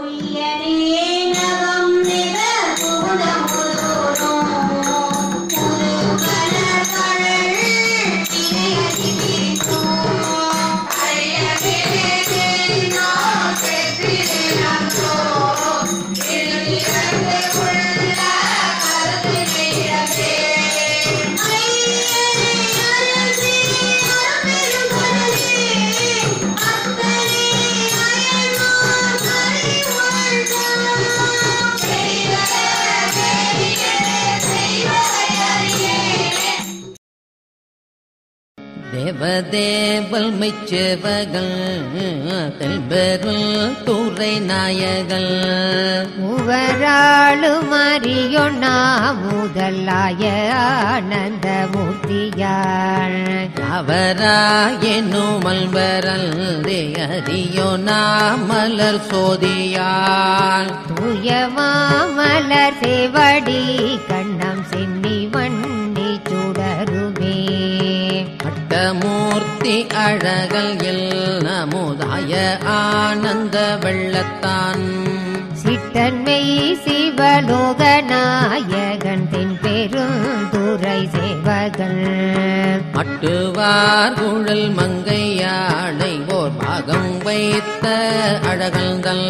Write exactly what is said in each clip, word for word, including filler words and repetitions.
தேவதேவல் மெச்சவகள் தெல்பெருள் துறை நாயகள் மூவராளும் அறியொண்ணா முதலாய ஆனந்த மூர்த்தியாள் அவராயெனும் மல்வரல் அறியொண்ணா மலர் சோதியாள் தூயமாமலர் சேவடி கண்ணம் சென்னி வண்ணி சுடருமே மூர்த்தி அழகல் எல்லமுதாய ஆனந்த வெள்ளத்தான் சிட்டன்மை சிவலோக நாயகன் தென் பெருந்துரை சேவகன் மட்டுவார் குழல் மங்கையாளை ஓர் பாகம் வைத்த அழகல்தல்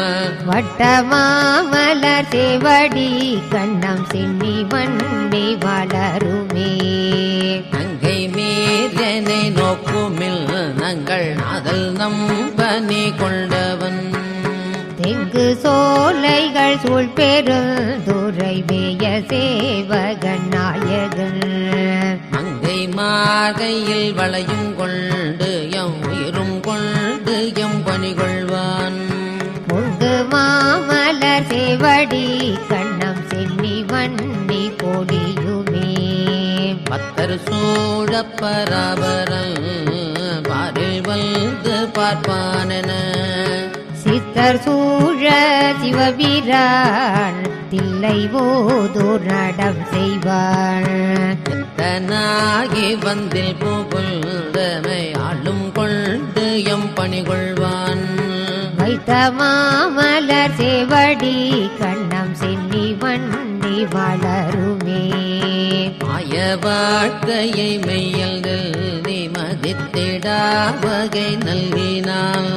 வட்டமாமலர் சேவடி கண்ணம் சென்னி வண்ணி வளருமே அங்கை மீறனை நோக்குமில் நங்கள் அதல் நம்பனி கொண்டவன் தெங்கு சோலைகள் சூழ் பெருந்துரை மேய சேவகன் நாயகன் அங்கை மார்கையில் வளையும் கொண்டு எம் உயிரும் கொண்டு எம் பணி கொள்வான் பொங்கு மாமலர் சேவடி கண்ணம் சென்னி வண்ணி பொலியுமே பத்தர் சூழ பராபரல் பாரில் வந்து பார்ப்பானென சித்தர் சூழ சிவபிரான் தில்லை ஓதோர் நடம் செய்வாள் எத்தனாகி வந்தில் புகழ்ந்தமை ஆளும் கொண்டு எம் பணி கொள்வான் வைத்த மாமலர் சேவடி கண்ணம் சென்னி வண்ணி வளருமே மாய வாழ்க்கையை மெய்யல் நெல்வி மதித்திடா வகை நல்கினான்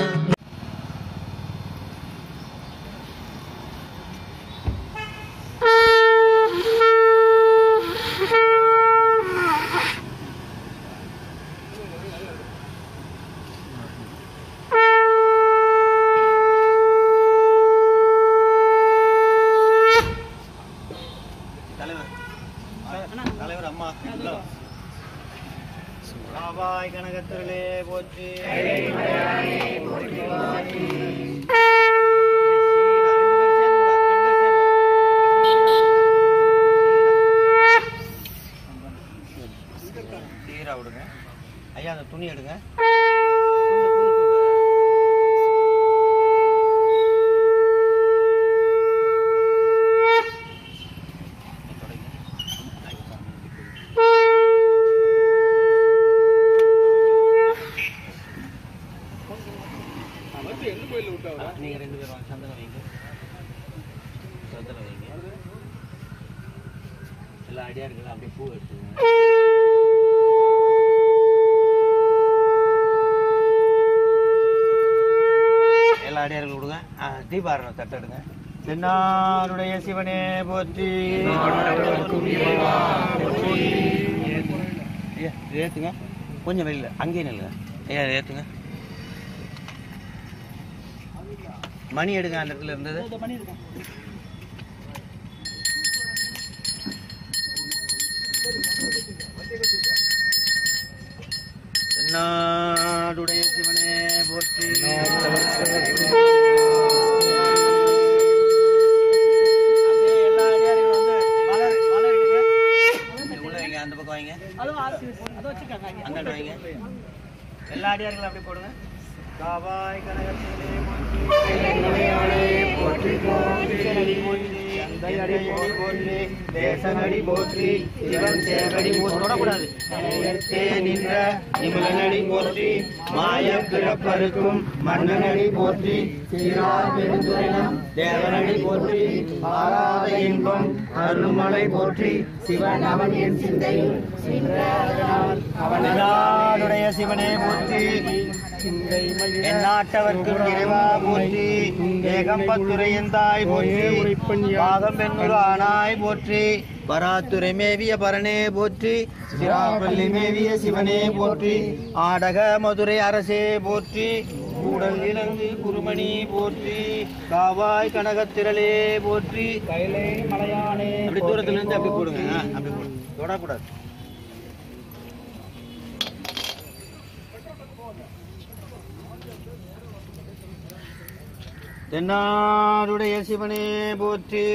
கனகத்திலே போற்றி சீரா விடுங்க ஐயா அந்த துணி எடுங்க நீங்க ரெண்டு பேரும் சந்தனம் வைங்க சந்தனம் வைங்க எல்லா அடியார்களும் அப்படியே பூ எடுத்துங்க எல்லா அடியார்களும் விடுங்க தீபாரணம் தட்டு எடுங்க தென்னாருடைய சிவனே போற்றி ஏத்துங்க கொஞ்சம் வெளியில அங்கேயே நில்லுங்க ஐயா ஏத்துங்க மணி எடுங்க அந்த இடத்துல இருந்தது நாடுடைய சிவனே போற்றி எல்லா அடியார்களும் வந்து மலர் மலர் எடுங்க உள்ள வைங்க அந்த பக்கம் வைங்க அந்த வைங்க எல்லா அடியார்களும் அப்படி போடுங்க காவாய் கனகத்திலே போற்றி போற்றி போற்றி எந்தையடி போற்றி தேசனடி போற்றி சிவன் சேவடி தொடக்கூடாது நின்ற நிமலனடி போற்றி மாய பிறப்பருக்கும் மன்னனடி போற்றி சீரார் பெருந்துரைனம் தேவனடி போற்றி ஆராத இன்பம் அருள்மலை போற்றி சிவன் அவன் என் சிந்தையில் அவனுடைய சிவனே போற்றி எந்நாட்டவர்க்கும் இறைவா போற்றி ஏகம்பத்துரையந்தாய் போற்றி பாகம் பெண்ணூர் ஆனாய் போற்றி பராத்துரை மேவிய பரனே போற்றி சிராப்பள்ளி மேவிய சிவனே போற்றி ஆடக மதுரை அரசே போற்றி கூடல் இலங்கு குருமணி போற்றி காவாய் கனகத்திரளே போற்றி கைலை மலையானே அப்படி தூரத்துல இருந்து அப்படி போடுங்க அப்படி போடுங்க தொடக்கூடாது தென்னாடுடைய சிவனே போற்றி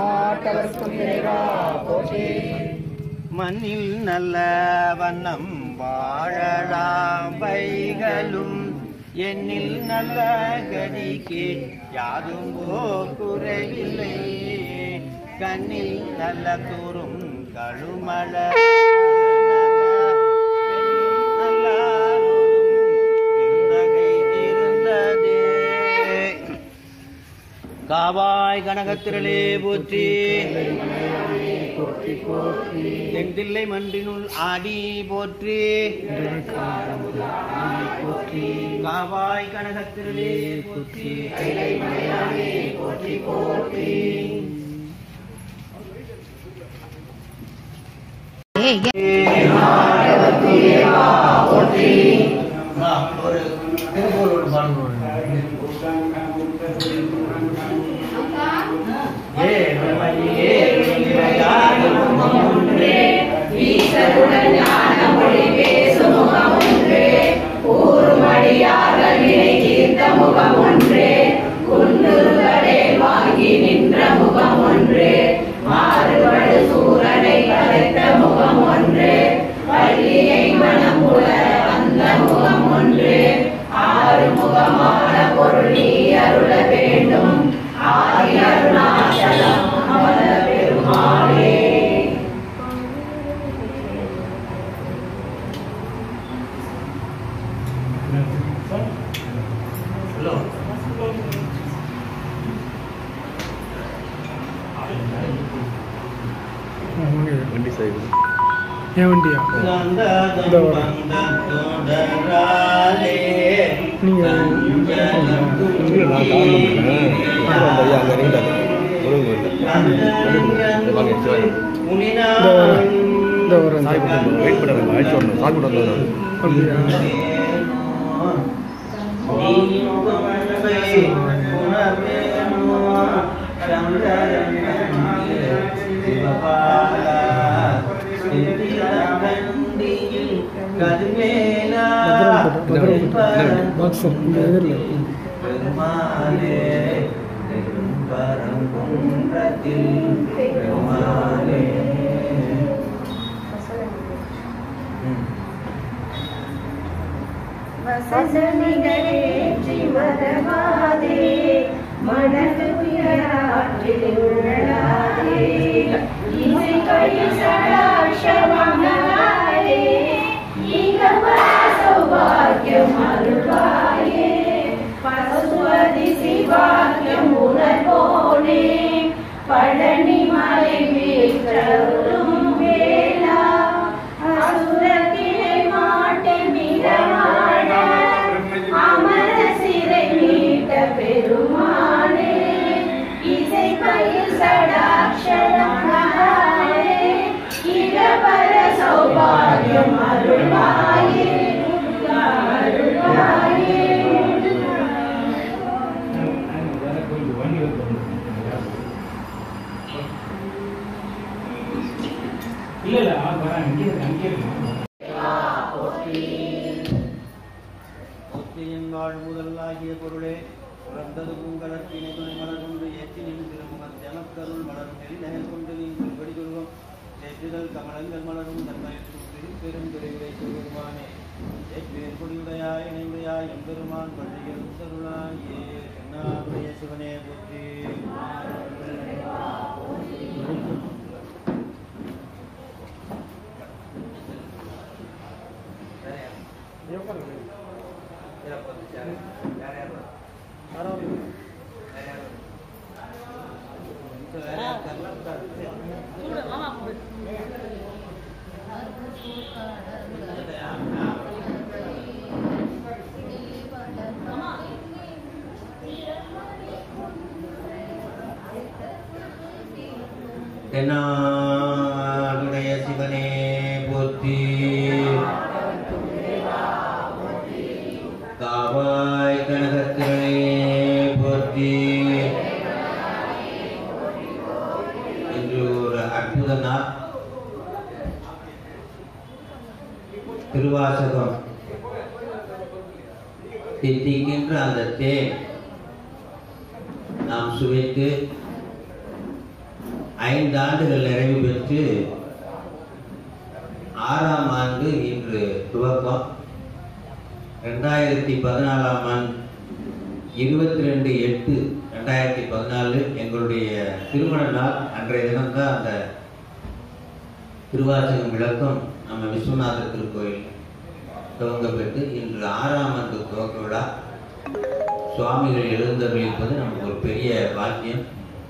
மண்ணில் நல்ல வண்ணம் வாழலாம் வைகளும் எண்ணில் நல்ல கதிக்கு யாதும் குறைவில்லை கண்ணில் நல்ல தூரும் கழுமல காவாய் கனகத்திரளே போற்றி தென்தில்லை மன்றினுள் ஆடி போற்றி காவாய் கனகத்திரளே போற்றி போற்றி போற்றி வாங்கி நின்ற முகம் ஒன்று மாறுபடு சூரனை கலைத்த முகம் ஒன்று பள்ளியை மனம் புல அந்த முகம் ஒன்று ஆறு முகமான பொருள் நீ அருள வேண்டும் ஆதி அருணாச்சலம் அமல பெருமாளே. வண்டி சைடு ஏன் வண்டியா வெயிட் பண்ண அழைச்சு வரணும் சாப்பிட்டு மனது உயராற்றில் உள்ளாதே இசை கழி சடாட்சமங்காயே ஈகபர சௌபாகியம் அருள்வாயே பசுபதி சிவாக்கியம் உணர்வோனே பழனி மலை வீற்றருளும் வேளா அசுரத்தினை மாட்டை மிகமான அமர சிறை மீட்ட பெருமானே இசை பயில் சடாட்சரே இகபர சௌபாகியம் அருள்வாயே அருள்வாயே. முதலாகிய பொருளே உறந்தது பூங்கலத்தினை துணை மலர் கொண்டு ஏற்றி நின்றும் மத்தியமக்கருள் மலரும் நெறிநகர் கொண்டு நீங்கள் வெடிகுருவம் ஏற்றுதல் கமலங்கள் மலரும் தன்மை பெரும் பெருவிரை பெருமானே ஏற்றின் கொடியுடையாய் இணையுடையாய் எம்பெருமான் பள்ளியில் தருளாயே சிவனே போற்றி தென்னாடுடைய சிவனே போற்றி. காவாய் கனகத்திரளே போற்றி. இன்று ஒரு அற்புத நாள். திருவாசகம் தித்திக்கின்ற அந்த தேன் நாம் சுவைத்து ஐந்து ஆண்டுகள் நிறைவு பெற்று ஆறாம் ஆண்டு இன்று துவக்கம். ரெண்டாயிரத்தி பதினாலாம் ஆண்டு இருபத்தி ரெண்டு எட்டு ரெண்டாயிரத்தி பதினாலு எங்களுடைய திருமண நாள். அன்றைய தினம்தான் அந்த திருவாசகம் விளக்கம் நம்ம விஸ்வநாதர் திருக்கோயில் துவங்க பெற்று இன்று ஆறாம் ஆண்டு துவக்க விழா. சுவாமிகள் எழுந்தருளிப்பது நமக்கு ஒரு பெரிய பாக்கியம்.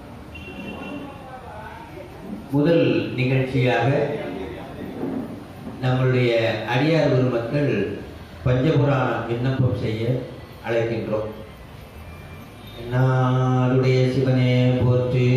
முதல் நிகழ்ச்சியாக நம்மளுடைய அடியார் பெருமக்கள் பஞ்சபுராணம் விண்ணப்பம் செய்ய அழைக்கின்றோம். நாடுடைய சிவனே போற்றி.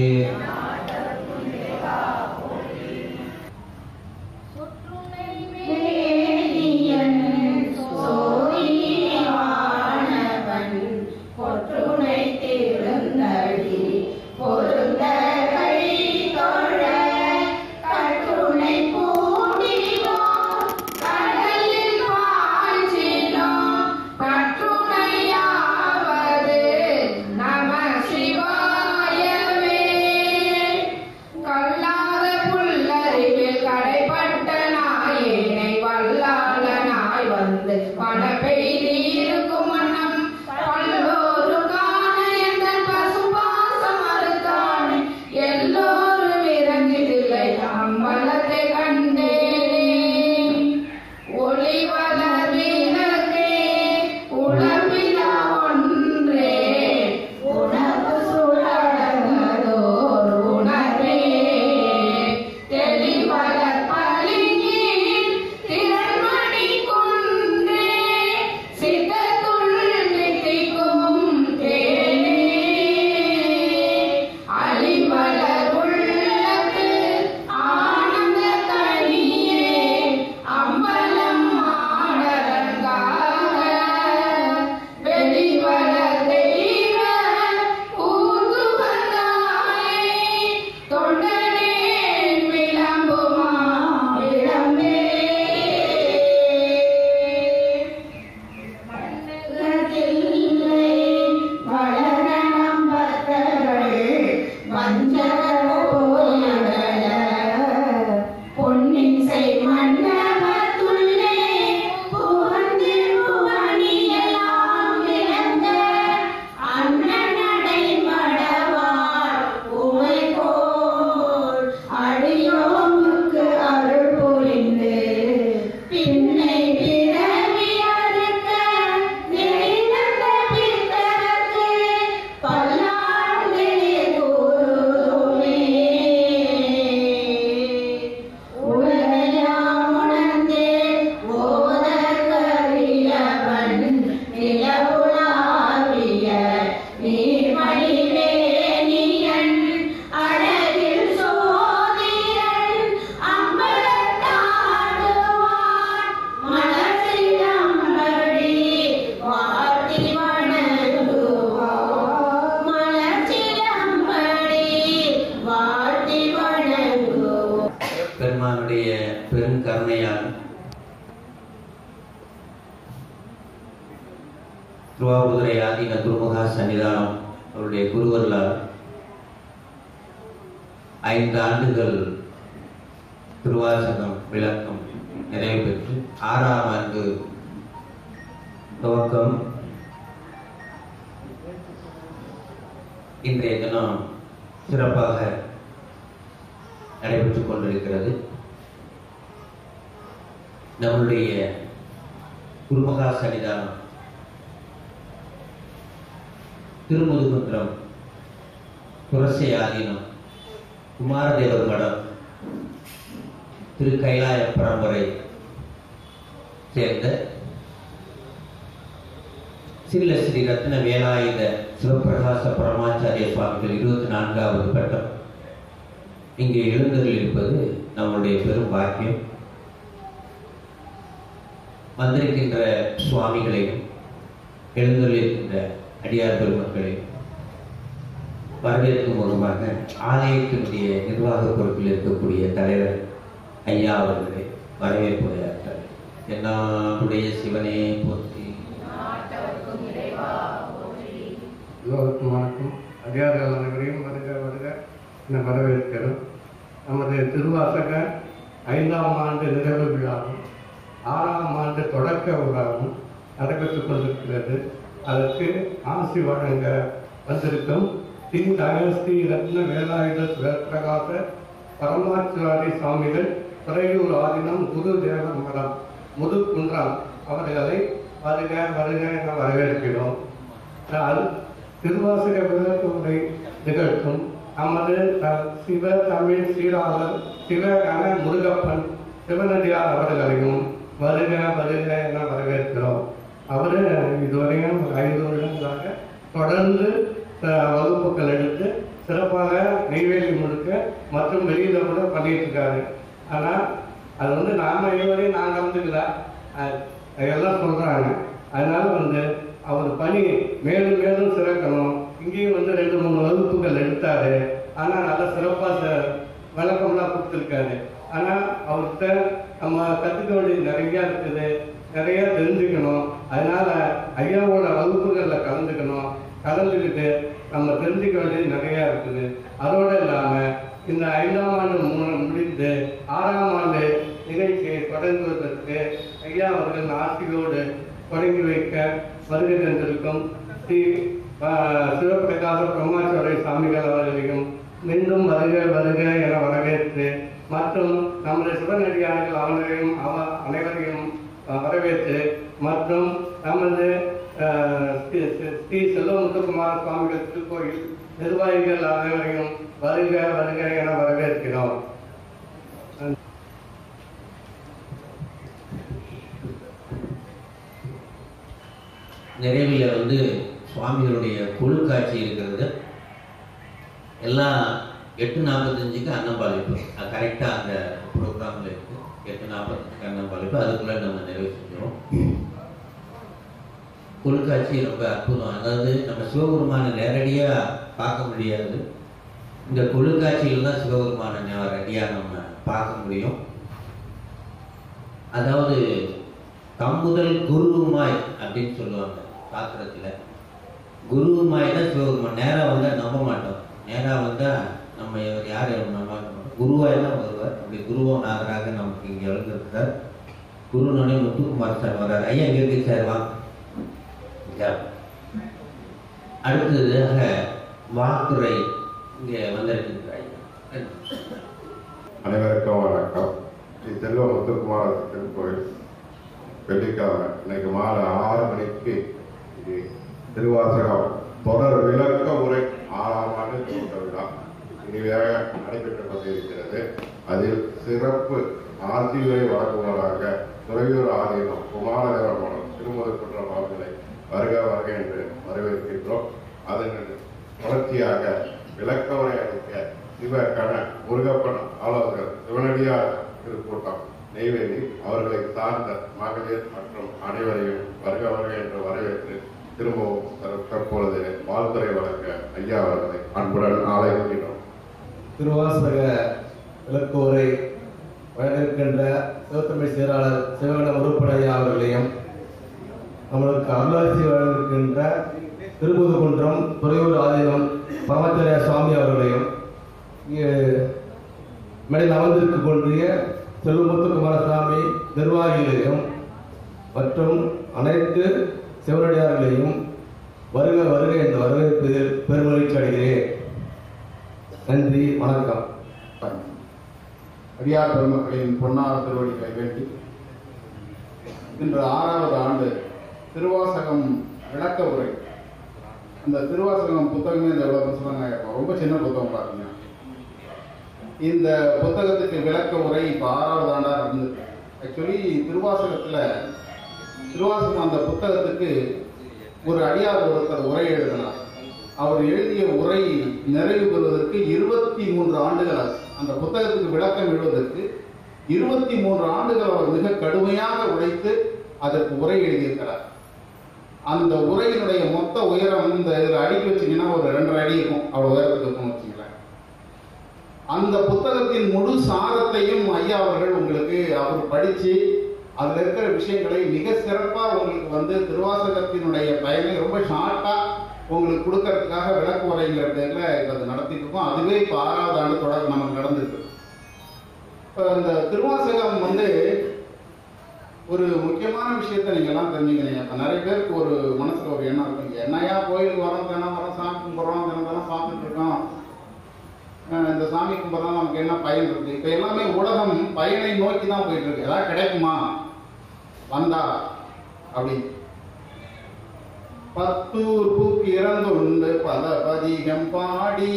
திருவாவூதுரை ஆதீன துர்முகா சன்னிதானம் அவருடைய குருவர்களால் ஐந்து ஆண்டுகள் திருவாசகம் விளக்கம் நிறைவு பெற்று ஆறாம் ஆண்டு துவக்கம் இன்றைய தினம் சிறப்பாக நடைபெற்றுக் கொண்டிருக்கிறது. நம்முடைய குருமகா சன்னிதானம் திருமுதுகுன்றம் துரசை ஆதீனம் குமாரதேவர் மடம் திரு கைலாய பரம்பரை சேர்ந்த சிவில ஸ்ரீ ரத்ன வேலாயுத சிவபிரகாச பரமாச்சாரிய சுவாமிகள் இருபத்தி நான்காவது பட்டம் இங்கே எழுந்தருளிருப்பது நம்முடைய பெரும் பாக்கியம். வந்திருக்கின்ற சுவாமிகளையும் எழுந்தருளிருக்கின்ற அடியார் பெருமக்களையும் வரவேற்கும் முகமாக ஆலயத்தினுடைய நிர்வாக பொறுப்பில் இருக்கக்கூடிய தலைவர் ஐயா அவர்களை வரவேற்புரையாற்றார். என்னுடைய சிவனே போற்றி. எல்லோருக்கும் வணக்கம். அடியார்கள் அனைவரையும் வருக வருக என வரவேற்கிறோம். நமது திருவாசக ஐந்தாம் ஆண்டு நிறைவு விழாவும் ஆறாம் ஆண்டு தொடக்க விழாவும் நடைபெற்றுக் கொண்டிருக்கிறது. அதற்கு ஆசி வழங்க வந்திருக்கும் ஸ்ரீ ஸ்ரீ ரத்ன வேலாயுத சிவபிரகாச பரமாச்சாரி சுவாமிகள் துறையூர் ஆதீனம் குரு தேவர் மடம் முதுகுன்றம் அவர்களை வருக வருக என வரவேற்கிறோம். திருவாசக விளக்குரை நிகழ்த்தும் நமது சிவ தமிழ் சீராளர் சிவகண முருகப்பன் சிவனடியார் அவர்களையும் வருக வருக என வரவேற்கிறோம். அவர் இதுவரையும் ஐந்து வருடங்களாக தொடர்ந்து வகுப்புகள் எடுத்து சிறப்பாக நெய்வேலி முழுக்க மற்றும் வெளியில கூட பண்ணிட்டு இருக்காரு. ஆனால் அது வந்து நாம இதுவரையும் நான் கலந்துக்கல, எல்லாம் சொல்றாங்க. அதனால வந்து அவர் பணி மேலும் மேலும் சிறக்கணும். இங்கேயும் வந்து ரெண்டு மூணு வகுப்புகள் எடுத்தாரு. ஆனால் நல்லா சிறப்பாக விளக்கம்லாம் கொடுத்துருக்காரு. ஆனால் அவர்கிட்ட நம்ம கற்றுக்க வேண்டியது நிறையா இருக்குது, நிறைய தெரிஞ்சுக்கணும். அதனால ஐயாவோட வகுப்புகளில் கலந்துக்கணும். கலந்துக்கிட்டு நம்ம தெரிஞ்சுக்க வேண்டியது நிறையா இருக்குது. அதோடு இல்லாமல் இந்த ஐந்தாம் ஆண்டு முடிந்து ஆறாம் ஆண்டு நிகழ்ச்சியை தொடங்குவதற்கு ஐயா அவர்கள் ஆசியோடு தொடங்கி வைக்க வருகை தந்திருக்கும் ஸ்ரீ சிவபிரகாச பிரம்மாச்சாரிய சுவாமிகள் அவர்களையும் மீண்டும் வருக வருக என வரவேற்று மற்றும் நமது சிவனடியார்கள் அவர்களையும் அவ அனைவரையும் வரவேற்று மற்றும் நமது ஸ்ரீ செல்வமுத்துக்குமார சுவாமிகள் திருக்கோயில் நிர்வாகிகள் அனைவரையும் வருக வருக என வரவேற்கிறோம். நிறைவில் வந்து சுவாமிகளுடைய குழு காட்சி இருக்கிறது. எல்லாம் எட்டு நாற்பத்தஞ்சுக்கு அன்னம்பாளிப்பு கரெக்டாக அந்த ப்ரோக்ராமில் இருக்கு. எட்டு நாற்பத்தஞ்சுக்கு அன்னம்பாளிப்பு, அதுக்குள்ளே நம்ம நிறைவு செஞ்சிடும். குழு காட்சி ரொம்ப அற்புதம். அதாவது நம்ம சிவபெருமானை நேரடியாக பார்க்க முடியாது. இந்த குழு காட்சியில் தான் சிவபெருமானை நேரடியாக நம்ம பார்க்க முடியும். அதாவது தம்முதல் குருவுமாய் அப்படின்னு சொல்லுவாங்க பாத்திரத்தில். குருவுமாய் தான் சிவபெருமான். நேராக வந்தால் நம்ப மாட்டோம். நேராக வந்தால் நம்ம யார் நம்ப மாட்டோம். குருவாய் தான் வருவார். அப்படி குருவோ நாகராக நமக்கு இங்கே எழுந்திருக்கிறார். குருனோடனே முத்துக்குமார் சார் வர்றார். ஐயா இங்கே இருக்கு சார், வாங்க. அடுத்ததாக வாழ்த்துறை இங்கே வந்திருக்கிறார். அனைவருக்கும் வணக்கம். ஸ்ரீ செல்வ முத்துக்குமார திருக்கோயில் வெள்ளிக்கிழமை இன்னைக்கு மாலை ஆறு மணிக்கு திருவாசகம் தொடர் விளக்க உரை ஆறாம் ஆண்டு துவக்க விழா இனிதாக நடைபெற்றுக் கொண்டிருக்கிறது. அதில் சிறப்பு ஆசியுரை வழங்குவதாக துறையூர் ஆதீனம் குமாரதேவர் மடம் திருமுதுகுன்றம் அவர்களை வருக வருக என்று வரவேற்கின்றோம். அதன் தொடர்ச்சியாக விளக்க உரை அளிக்க சிவகண முருகப்பன் ஆலோசகர் சிவனடியார் திருக்கூட்டம் நெய்வேலி அவர்களை சார்ந்த மகளிர் மற்றும் அனைவரையும் வருக வருக என்று வரவேற்று திரும்பவும் தற்பொழுது வாழ்த்துறை வழங்க ஐயா அவர்களை அன்புடன் ஆலோசிக்கிறோம். திருவாசக விளக்கோரை வழங்கிருக்கின்ற சிவத்தமிழ் செயலாளர் சிவகண முருகப்பன் அவர்களையும் நம்மளுக்கு அருளாட்சி வழங்கிருக்கின்ற திருமுதுகுன்றம் துறையூர் ஆதீனம் பரமாச்சாரிய சுவாமி அவர்களையும் மேடையில் அமர்ந்திருக்க கொண்டிய செல்வமுத்துக்குமாரசாமி நிர்வாகிகளையும் மற்றும் அனைத்து சிவனடியார்களையும் வருக வருக என்று வரவேற்பதில் பெருமகிழ்ச்சி அடைகிறேன். நன்றி, வணக்கம். அடியார் பெருமக்களின் பொன்னார திருவடிகளை வேண்டி இன்று ஆறாவது ஆண்டு திருவாசகம் விளக்க உரை. அந்த திருவாசகம் புத்தகமே இந்த எவ்வளோ சொன்னாங்க, ரொம்ப சின்ன புத்தகம் பார்த்தீங்கன்னா இந்த புத்தகத்துக்கு விளக்க உரை இப்போ ஆறாவது ஆண்டா இருந்தது. ஆக்சுவலி திருவாசகத்துல திருவாசகம் அந்த புத்தகத்துக்கு ஒரு அடியார் ஒருத்தர் உரை எழுதினார். அவர் எழுதிய உரை நிறைவு பெறுவதற்கு இருபத்தி மூன்று ஆண்டுகள் ஆச்சு. அந்த புத்தகத்துக்கு விளக்கம் எழுவதற்கு இருபத்தி மூன்று ஆண்டுகள் அவர் மிக கடுமையாக உழைத்து அதற்கு உரை எழுதியிருக்கிறார். அந்த உரையினுடைய மொத்த உயரம் இந்த இதில் அடுக்கி வச்சிங்கன்னா ஒரு ரெண்டரை அடி இருக்கும், அவ்வளோ உயரத்துக்கு இருக்கும்னு வச்சுங்களேன். அந்த புத்தகத்தின் முழு சாரத்தையும் ஐயா அவர்கள் உங்களுக்கு அவர் படித்து அதில் இருக்கிற விஷயங்களை மிக சிறப்பாக உங்களுக்கு வந்து திருவாசகத்தினுடைய பயனை ரொம்ப ஷார்ட்டாக உங்களுக்கு கொடுக்கறதுக்காக விளக்கு உரைங்கிற பேரில் இப்போ அது நடத்திட்டு இருக்கோம். அதுவே இப்போ ஆறாவது ஆண்டு தொடர் நமக்கு நடந்துருக்கு. இப்போ இந்த திருவாசகம் வந்து ஒரு முக்கியமான விஷயத்த நீங்கள்லாம் தெரிஞ்சுக்கிறீங்க. இப்போ நிறைய பேருக்கு ஒரு மனசில் ஒரு எண்ணம் இருக்குங்க, என்னையா கோயிலுக்கு வரோம், தினம் வரோம், சாமி கும்பிட்றோம், தினம் தினம் சாப்பிட்டுட்டு இருக்கோம், இந்த சாமி கும்பிட்றோம், நமக்கு என்ன பயன் இருக்கு? இப்போ எல்லாமே உலகம் பயனை நோக்கி தான் போயிட்டு இருக்கு. ஏதாவது கிடைக்குமா வந்தா அப்படி பத்தூர் பூக்கு இறந்துண்டு பல பதிகம் பாடி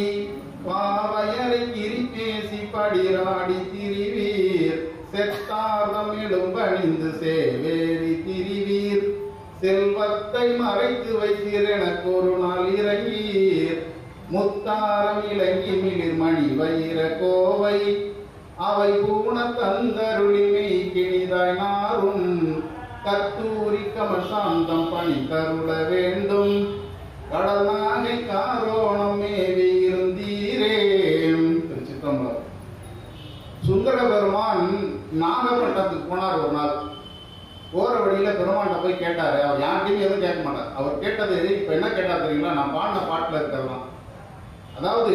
பாவையரை கிரி பேசி படிராடி திரிவீர் செத்தார்தம் இடும்பணிந்து சேவேரி திரிவீர் செல்வத்தை மறைத்து வைத்தீர் எனக்கு ஒரு நாள் இறங்கீர் முத்தாரம் இலங்கி மிளிர் மணி வைர கோவை அவை பூண தந்தருளிமை கிணிதாய் நாரும் கத்தூரி கமசாந்தம் பணி கருள வேண்டும் கடல் நாகை காரோணம் மேவி இருந்தீரே. திருச்சிற்றம்பலம். சுந்தர பெருமான் நாகப்பட்டினத்துக்கு போனார் ஒரு நாள். போற வழியில பெருமான்கிட்ட போய் கேட்டாரு. அவர் யார்கிட்டையும் எதுவும் கேட்க மாட்டார். அவர் கேட்டது இப்ப என்ன கேட்டார் தெரியுங்களா? நான் பாடின பாட்டுல இருக்கிறதான். அதாவது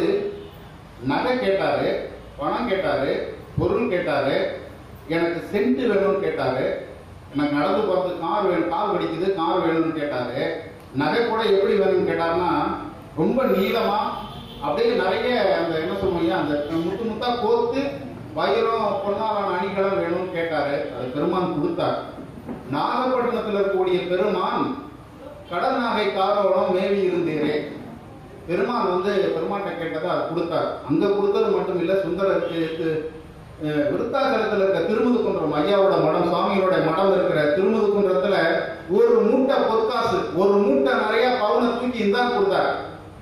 நகை கேட்டாரு, பணம் கேட்டாரு, பொருள் கேட்டாரு, எனக்கு சென்ட் வேணும்னு கேட்டாரு, எனக்கு நடந்து போறது கார் வேணும், கால் வடிக்குது கார் வேணும்னு கேட்டாரு. நகை கூட எப்படி வேணும்னு கேட்டாருன்னா ரொம்ப நீளமா அப்படியே நிறைய அந்த என்ன சொல்லுவீங்க அந்த முத்து முத்தா கோர்த்து வைரம் பொன்னாலான அணிகளும் வேணும்னு கேட்டாரு. அது பெருமான் கொடுத்தார். நாகப்பட்டினத்தில் இருக்கக்கூடிய பெருமான் கடல் நாகை காரோணம் மேவி இருந்தீரே. பெருமான் வந்து பெருமான்கிட்ட கேட்டதை அது கொடுத்தார். அங்க கொடுத்தது மட்டும் இல்ல, சுந்தரருக்கு விருத்தாசலத்தில் இருக்க திருமுதுகுன்றம் ஐயாவோட மடம், சுவாமியோட மடம் இருக்கிற திருமுதுகுன்றத்துல ஒரு மூட்டை பொற்காசு, ஒரு மூட்டை நிறைய பவுனை தூக்கி இந்தான் கொடுத்தார்.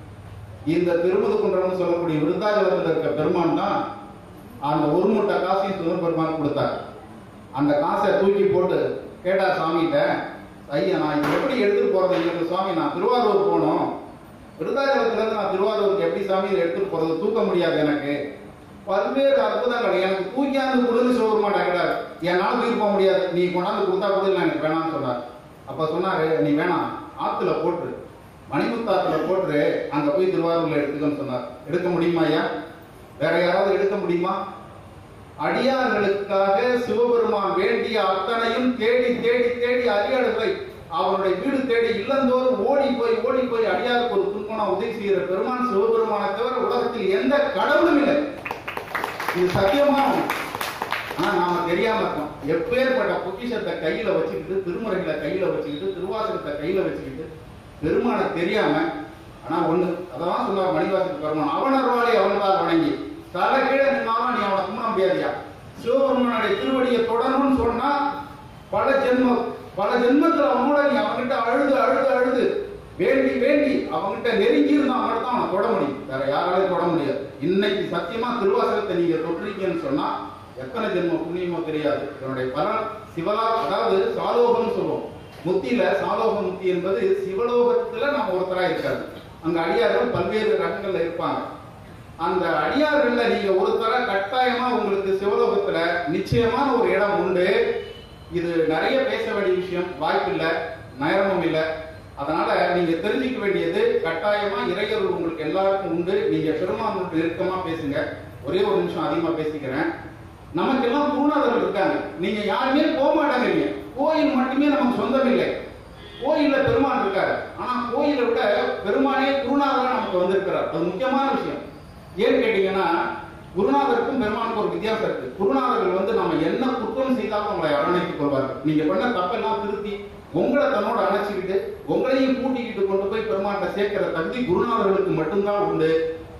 இந்த திருமுதுகுன்றம் சொல்லக்கூடிய விருத்தாசலத்தில் இருக்க பெருமான் தான் அந்த ஒரு மூட்டை காசையும் சுந்தர பெருமான் கொடுத்தார். அந்த காசை தூக்கி போட்டு கேட்டா சாமிகிட்ட, ஐயா நான் இது எப்படி எடுத்துட்டு போறது? எங்களுக்கு சுவாமி நான் திருவாரூர் போகணும், விருத்தாச்சலத்துல இருந்து நான் திருவாரூருக்கு எப்படி சாமி இதை எடுத்துட்டு போறது? தூக்க முடியாது, எனக்கு பல்வேறு அற்புதங்கள், எனக்கு தூக்கியாந்து கொடுன்னு சிவபெருமான் கேட்டார். என்னால தூக்கி போக முடியாது, நீ கொண்டாந்து கொடுத்தா கூட இல்லை, எனக்கு வேணாம்னு சொன்னார். அப்ப சொன்னாரு, நீ வேணாம் ஆத்துல போட்டு மணிமுத்தாத்துல போட்டு அங்க போய் திருவாரூர்ல எடுத்துக்கன்னு சொன்னார். எடுக்க முடியுமா ஐயா? வேற யாராவது எடுக்க முடியுமா? அடியார்களுக்காக சிவபெருமான் வேண்டிய அத்தனையும் தேடி தேடி தேடி அடியார்களை அவருடைய வீடு தேடி இல்லந்தோறும் ஓடி போய் ஓடி போய் அடியாருக்கு ஒரு துன்பனா உதவி செய்கிற பெருமான் சிவபெருமானை தவிர உலகத்தில் எந்த கடவுளும் இல்லை. இது சத்தியமான. ஆனா நாம தெரியாம இருக்கோம். எப்பேற்பட்ட பொக்கிஷத்தை கையில வச்சுக்கிட்டு, திருமுறைகளை கையில வச்சுக்கிட்டு, திருவாசகத்தை கையில வச்சுக்கிட்டு, பெருமானை தெரியாம, ஆனா ஒண்ணு அதான் சொன்னார் மணிவாசகர் பெருமான், அவனர்வாளை அவன்தான் வணங்கி தலை கீழே நின்னாலும் நீ அவனை கும்பிட முடியாதியா. சிவபெருமானுடைய திருவடியை தொடரணும்னு சொன்னா பல ஜென்மம் பல ஜென்மத்துல அவனோட நீ அவன்கிட்ட அழுது அழுது அழுது வேண்டி வேண்டி அவன்கிட்ட நெருங்கி இருந்தா அவன் தான் அவனை தொட முடியும், வேற யாராலையும் தொட முடியாது. இன்னைக்கு சத்தியமா திருவாசகத்தை நீங்க தொட்டிருக்கீங்கன்னு சொன்னா எத்தனை ஜென்ம புண்ணியமோ தெரியாது. இதனுடைய பலன் சிவலா, அதாவது சாலோகம்னு சொல்லுவோம். முத்தியில சாலோக முத்தி என்பது சிவலோகத்துல நம்ம ஒருத்தரா இருக்காது. அங்க அடியார்கள் பல்வேறு ரகங்கள்ல இருப்பாங்க. அந்த அடியார்கள்ல நீங்க ஒருத்தர கட்டாயமா உங்களுக்கு சிவலோகத்துல நிச்சயமான ஒரு இடம் உண்டு. இது நிறைய பேச வேண்டிய விஷயம், வாய்ப்பு இல்லை, நேரமும் இல்லை. அதனால நீங்க தெரிஞ்சுக்க வேண்டியது கட்டாயமா இறையர்கள் உங்களுக்கு எல்லாருக்கும் உண்டு. நீங்க பெருமான் நெருக்கமா பேசுங்க. ஒரே ஒரு நிமிஷம் அதிகமா பேசிக்கிறேன். நமக்கு எல்லாம் குருநாதர்கள் இருக்காங்க. நீங்க யாருமே போக மாட்டாங்க. கோயில் மட்டுமே நமக்கு சொந்தம் இல்லை. கோயில்ல பெருமான் இருக்காரு. ஆனா கோயிலை விட பெருமானே குருநாதரா நமக்கு வந்திருக்கிறார். அது முக்கியமான விஷயம். ஏன்னு கேட்டீங்கன்னா குருநாதருக்கும் பெருமானுக்கும் ஒரு வித்தியாசம் இருக்கு. குருநாதர்கள் வந்து நம்ம என்ன குற்றம் செய்தாலும் உங்களை அரவணைத்துக் கொள்வார்கள். நீங்க பண்ண தப்பெல்லாம் திருத்தி உங்களை தன்னோட அணைச்சிக்கிட்டு உங்களையும் கூட்டிக்கிட்டு கொண்டு போய் பெருமான்கிட்ட சேர்க்கிற தகுதி குருநாதர்களுக்கு மட்டும்தான் உண்டு.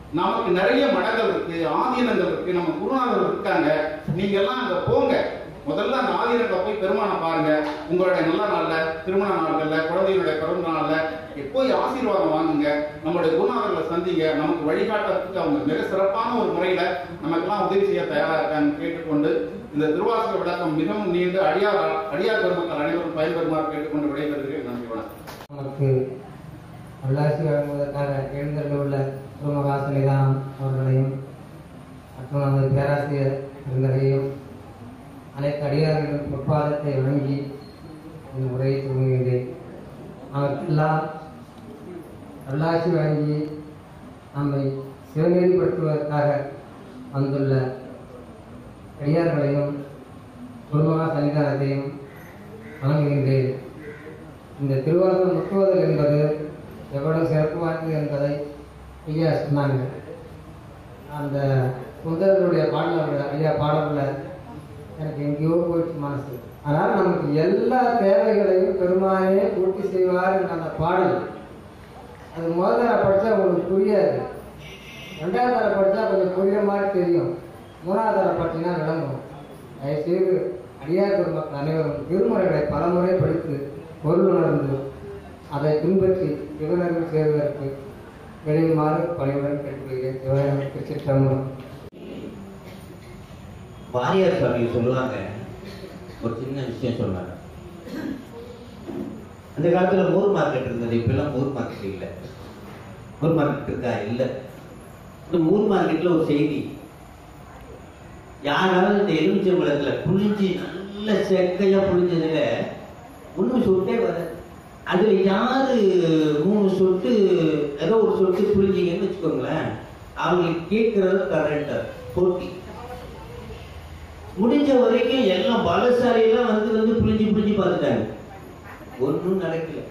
நமக்கு நிறைய மடங்கள் இருக்கு, ஆதீனங்கள் இருக்கு, நம்ம குருநாதர் இருக்காங்க. நீங்க எல்லாம் அங்க போங்க. முதல்ல அந்த ஆதீனங்களை போய் பெருமானை பாருங்க. உங்களுடைய நல்ல நாள்ல, திருமண நாள்கள்ல, குழந்தைகளுடைய பிறந்த நாள்ல போய் ஆசீர்வாதம் வாங்குங்க. நம்மளுடைய குருநாதர்களை சந்திங்க. நமக்கு வழிகாட்டுறதுக்கு அவங்க மிக சிறப்பான ஒரு முறையில நமக்கெல்லாம் உதவி செய்ய தயாரா இருக்காங்க கேட்டுக்கொண்டு, இந்த திருவாசக விளக்கம் மிகவும் நீண்டு அடியார் அடியார் பெருமக்கள் அனைவரும் பயன்பெறுமாறு கேட்டுக்கொண்டு விடைபெறுகிறேன். நன்றி, வணக்கம். நமக்கு உள்ளாட்சி வழங்குவதற்காக எழுந்தருளுள்ள திருமகாசனிதான் அவர்களையும் மற்றும் நமது பேராசிரியர் இருந்தரையும் அனைத்து அடியார்களின் பொற்பாதத்தை வழங்கி இந்த உரையை துவங்குகின்றேன். அவருக்கெல்லாம் உள்ளாட்சி வழங்கி நம்மை சிவநெறிப்படுத்துவதற்காக வந்துள்ள அடியார்களையும் குருமகா சன்னிதானத்தையும் வழங்குகின்றேன். இந்த திருவாசகம் முற்றுவதல் என்பது எவ்வளவு சிறப்பு வாய்ந்தது என்பதை ஐயா சொன்னாங்க. அந்த சுந்தரனுடைய பாடல ஐயா பாடல எனக்கு எங்கேயோ போயிடுச்சு மனசு. அதனால் நமக்கு எல்லா தேவைகளையும் பெருமானே பூர்த்தி செய்வார் என்ற அந்த பாடல், அது முதல் தர படித்தா உங்களுக்கு புரியாது, ரெண்டாவது தர படித்தா கொஞ்சம் புரியுற மாதிரி தெரியும், மூணாவது தர படித்தீங்கன்னா விளங்கும். தயவுசெய்து அடியார் பெருமக்கள் அனைவரும் திருமுறைகளை பலமுறை படித்து பொருள் உணர்ந்து அதை பின்பற்றி சிவனர்கள் சேர்வதற்கு விளையுமாறு பணியுடன் கேட்டுக்கொள்கிறேன். சிவனருக்கு சித்தமும் வாரியார் சுவாமி சொல்லுவாங்க, ஒரு சின்ன விஷயம் சொன்னாங்க. அந்த காலத்துல மூர் மார்க்கெட் இருந்தது, இப்பெல்லாம் மூர் மார்க்கெட் இல்லை. மூர் மார்க்கெட் இருக்கா? இல்லை. இந்த மூர் மார்க்கெட்ல ஒரு செய்தி, யாராவது இந்த எலுமிச்சம்பழத்துல புளிஞ்சு நல்ல செக்கையா புளிஞ்சதுல ஒன்றும் சொட்டே வர, அதுல யாரு மூணு சொட்டு ஏதோ ஒரு சொட்டு புளிஞ்சிங்கன்னு வச்சுக்கோங்களேன், அவங்களுக்கு கேட்கறது கரண்ட் போட்டி. முடிஞ்ச வரைக்கும் எல்லாம் பலசாலையெல்லாம் வந்து வந்து புளிஞ்சு புளிஞ்சு பார்த்துட்டாங்க, ஒன்றும் நடக்கல.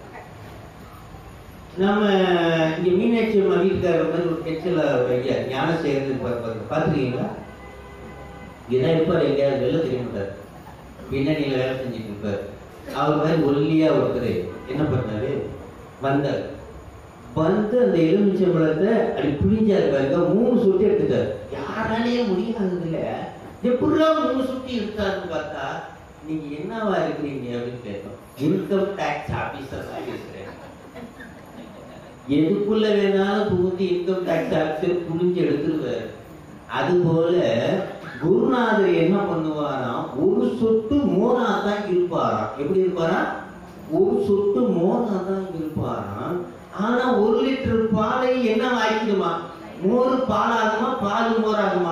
நம்ம இங்க மீனாட்சி அம்மா வீட்டுக்காரர் மாதிரி ஒரு கெச்சல ஐயா ஞான செய்யறது பார்த்துருக்கீங்களா? இதான் இருப்பார், எங்கேயாவது வெளில தெரிய மாட்டார், பின்னணியில வேலை செஞ்சுட்டு இருப்பார். அவர் மாதிரி ஒல்லியா ஒருத்தர் என்ன பண்ணாரு, வந்தார், வந்து அந்த எலுமிச்சம்பழத்தை அப்படி புளிஞ்சாரு பாருங்க, மூணு சுட்டி எடுத்துட்டாரு. யாராலேயே முடியாதது இல்ல, எப்படிலாம் மூணு சுட்டி எடுத்தாருன்னு பார்த்தா, நீங்க என்னவா இருக்கிறீங்க அப்படின்னு கேட்டோம். இன்கம் டாக்ஸ் ஆபீசர் இருக்கிறேன். எதுக்குள்ள வேணாலும் புகுந்து இன்கம் டாக்ஸ் ஆபீசர் புளிஞ்சு எடுத்துருவாரு. அது போல குருநாதர் என்ன பண்ணுவாராம், ஒரு சொட்டு மோனா தான் இருப்பாராம். எப்படி இருப்பாராம்? ஒரு சொட்டு மோனா தான் இருப்பாராம். ஆனா ஒரு லிட்டர் பாலை என்ன ஆகிடுமா? மோரு பாலாகுமா, பால் மோராகுமா?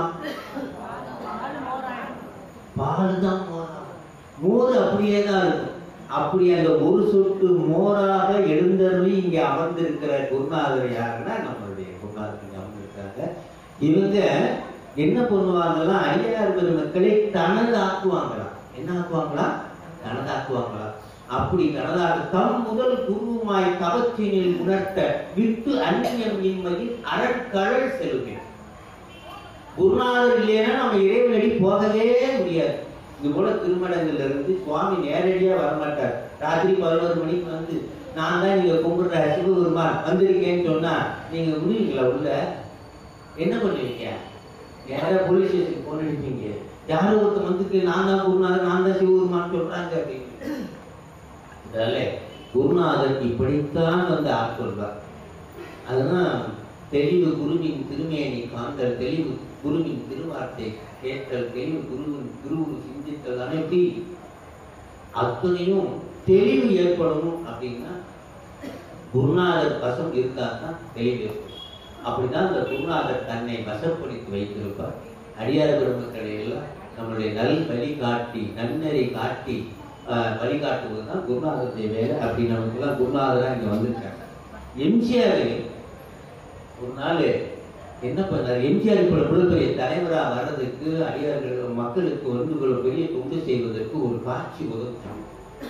பால் தான் மோரா, மோர் அப்படியே தான் இருக்கும். அப்படி அந்த ஒரு சொட்டு மோராக எழுந்தருளி இங்க அமர்ந்திருக்கிற குருநாதர் யாருன்னா நம்மளுடைய குருநாதர் இங்க அமர்ந்திருக்காங்க. இவங்க என்ன பண்ணுவாங்கன்னா, அடியார் பெருமக்களை தனதாக்குவாங்களாம். என்ன ஆக்குவாங்களா? தனதாக்குவாங்களா. அப்படி தனதாக தம் முதல் குருமாய் தவத்தினில் உணர்த்த விட்டு அந்நியம் இன்மையில் அறக்கழல் செல்கிறேன். குருநாதர் இல்லைன்னா நம்ம இறைவனடி போகவே முடியாது. இது போல திருமணங்கள்ல இருந்து சுவாமி நேரடியா வரமாட்டார். ராத்திரி பதினோரு மணிக்கு வந்து நான் தான் நீங்க கும்பிடுற சிவபெருமான் வந்திருக்கேன்னு சொன்னா நீங்க முடியுங்களா? உள்ள என்ன பண்ணுவீங்க? யாராவது போலீஸ் ஸ்டேஷன் போன் அடிப்பீங்க. யாரும் ஒருத்தர் வந்துட்டு நான் தான் குருநாதர், நான் தான் சிவபெருமான் சொல்றாங்க அப்படின்னு. அதனால குருநாதர் இப்படித்தான் வந்து ஆட்கொள்வார். அதுதான் தெளிவு குருவின் திருமேனி காந்தல், தெளிவு குருவின் திருவார்த்தை கேட்டல், தெளிவு குருவின் குருவின் சிந்தித்தல் அனைத்து அத்தனையும் தெளிவு ஏற்படணும். அப்படின்னா குருநாதர் வசம் இருந்தால்தான் தெளிவு ஏற்படும். அப்படிதான் அந்த குருநாதர் தன்னை வசப்படுத்தி வைத்திருப்பார். அடியார் பெருமக்களை எல்லாம் நம்மளுடைய நல் வழிகாட்டி நன்னரை காட்டி வழிகாட்டுவதுதான் குருநாதருடைய வேலை. அப்படி நமக்கு எல்லாம் குருநாதரா இங்க வந்திருக்காங்க. எம்ஜிஆர் ஒரு நாள் என்ன பண்ணார், எம்ஜிஆர் இப்ப இவ்வளவு பெரிய தலைவரா வர்றதுக்கு அடியார்கள் மக்களுக்கு வந்து இவ்வளவு பெரிய தொண்டு செய்வதற்கு ஒரு காட்சி உதவிச்சாங்க.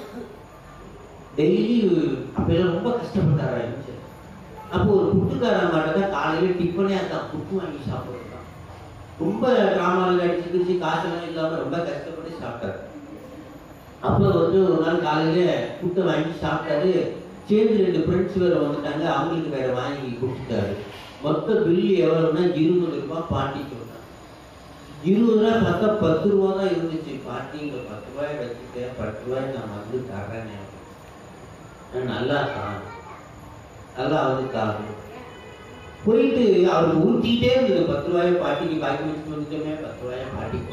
டெய்லி அப்பெல்லாம் ரொம்ப கஷ்டப்பட்டாரா எம்ஜிஆர். அப்போ ஒரு புட்டுக்காரன் மாட்டதான் காலையில டிஃபனே அதான் புட்டு வாங்கி சாப்பிடுறதுதான். ரொம்ப டிராமாவில் அடிச்சு கிடிச்சு காசெல்லாம் இல்லாம ரொம்ப கஷ்டப்பட்டு சாப்பிட்டாரு. அப்போ வந்து ஒரு நாள் காலையில புட்டை வாங்கி சாப்பிட்டாரு. சேர்ந்து ரெண்டு ஃப்ரெண்ட்ஸ் வேற வந்துட்டாங்க, அவங்களுக்கு வேற வாங்கி கொடுத்துட்டாரு. மொத்த பில்லு எவ்வளவுன்னா இருபது ரூபாய் பாட்டி சொன்னாங்க. இருபது ரூபாய் பார்த்தா பத்து ரூபா தான் இருந்துச்சு. பாட்டிங்க பத்து ரூபாய் வச்சுட்டேன், பத்து ரூபாய் நான் வந்து தர்றேன், நல்லா தான் நல்லா வந்து தாரு போயிட்டு அவருக்கு ஊட்டிகிட்டே இருந்தது. பத்து ரூபாயை பாட்டிக்கு பாக்கி வச்சு வந்துட்டோமே, பத்து ரூபாயை பாட்டிக்கு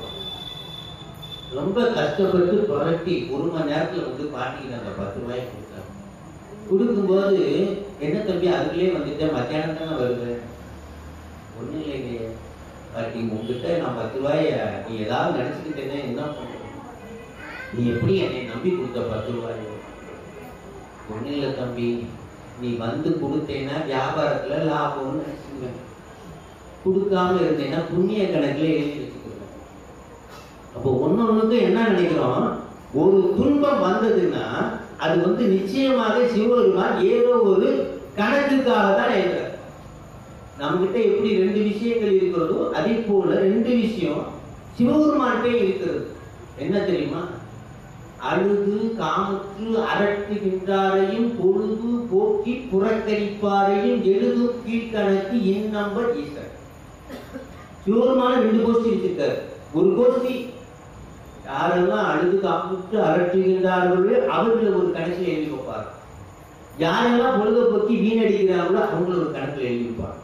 ரொம்ப கஷ்டப்பட்டு புரட்டி ஒரு மணி நேரத்துல வந்து பாட்டிக்கு அந்த பத்து ரூபாயை கொடுத்தாங்க. கொடுக்கும்போது என்ன தம்பி அதுக்குள்ளே வந்துட்டேன், மத்தியானம் தானே வருது. ஒன்றும் இல்லைங்க பாட்டி, உங்ககிட்ட நான் பத்து ரூபாய நீ ஏதாவது நினைச்சுக்கிட்டேன்னா என்ன பண்ணுற, நீ எப்படி என்னை நம்பி கொடுத்த பத்து ரூபாய்? ஒன்றும் இல்லை தம்பி, நீ வந்து கொடுத்தேன்னா வியாபாரத்துல லாபம்னு நினைச்சுக்குவேன், கொடுக்காம இருந்தேன்னா புண்ணிய கணக்குல எழுதி வச்சுக்குவேன். அப்போ ஒன்னு ஒண்ணுக்கு என்ன நினைக்கிறோம், ஒரு துன்பம் வந்ததுன்னா அது வந்து நிச்சயமாக சிவபெருமான் ஏதோ ஒரு கணக்குக்காக தான் எழுதுறார். நம்ம கிட்ட எப்படி ரெண்டு விஷயங்கள் இருக்கிறதோ அதே போல ரெண்டு விஷயம் சிவபெருமான்கிட்டே இருக்கிறது. என்ன தெரியுமா? அழுது காமுற்று அரட்டுகின்றாரையும் பொழுது போக்கி புறக்கணிப்பாரையும் எழுதும் கீழ்கணக்கு இன்னம்பர் ஈசர். சிவபெருமான ரெண்டு கோஷ்டி வச்சிருக்காரு. ஒரு கோஷ்டி யாரெல்லாம் அழுது காமுற்று அரட்டுகின்றார்களோ அவர்களை ஒரு கணக்கில் எழுதி வைப்பார். யாரெல்லாம் பொழுத போக்கி வீணடிக்கிறார்களோ அவங்கள ஒரு கணக்கில் எழுதி வைப்பார்.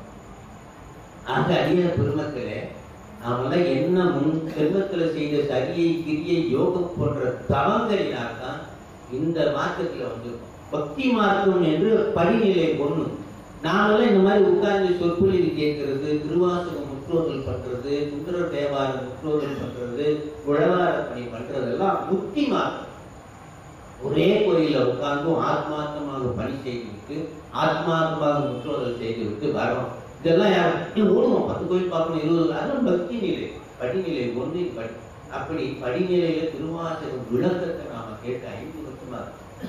ஆக அடியான பெருமக்களே, நாமெல்லாம் என்ன முன் செல்வத்துல செய்த சரியை கிரியை யோகம் போன்ற தவங்களினால்தான் இந்த மார்க்கத்துல வந்து பக்தி மார்க்கம் என்று படிநிலை ஒண்ணு. நாமெல்லாம் இந்த மாதிரி உட்கார்ந்து சொற்பொழிவு கேட்கறது, திருவாசகம் முற்றோதல் பண்றது, சுந்தர தேவாரம் முற்றோதல் பண்றது, உழவார பணி பண்றதெல்லாம் முக்தி மார்க்கம். ஒரே கோயில உட்கார்ந்தும் ஆத்மார்த்தமாக பணி செய்துவிட்டு ஆத்மார்த்தமாக முற்றோதல் செய்துவிட்டு வரோம். இதெல்லாம் யாரும் ஓடுவோம், பத்து கோயில் பார்க்கணும், இருபது, அதெல்லாம் பக்தி நிலை. படிநிலை ஒன்று படி. அப்படி படிநிலையில திருவாசகம் விளக்கத்தை நாம கேட்ட ஐந்து வருஷமா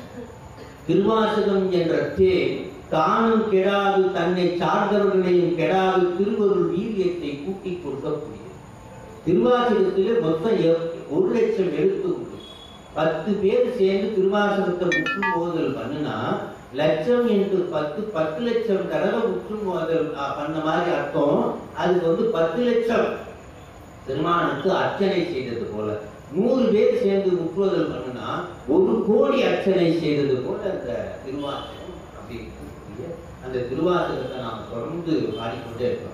திருவாசகம் என்ற தேர் தானும் கெடாது தன்னை சார்ந்தவர்களையும் கெடாது திருவருள் வீரியத்தை கூட்டி கொடுக்கக்கூடியது. திருவாசகத்திலே மொத்தம் ஒரு லட்சம் எழுத்து உண்டு. பத்து பேர் சேர்ந்து திருவாசகத்தை முற்று மோதல் பண்ணுனா லட்சம் என்று பத்து பத்து லட்சம் தடவை முற்று மோதல் பண்ண மாதிரி அர்த்தம். அதுக்கு வந்து பத்து லட்சம் பெருமானுக்கு அர்ச்சனை செய்தது போல. நூறு பேர் சேர்ந்து முற்றுவதல் பண்ணுனா ஒரு கோடி அர்ச்சனை செய்தது போல அந்த திருவாசகம். அப்படி அந்த திருவாசகத்தை நாம் தொடர்ந்து பாடிக்கொண்டே இருக்கிறோம்.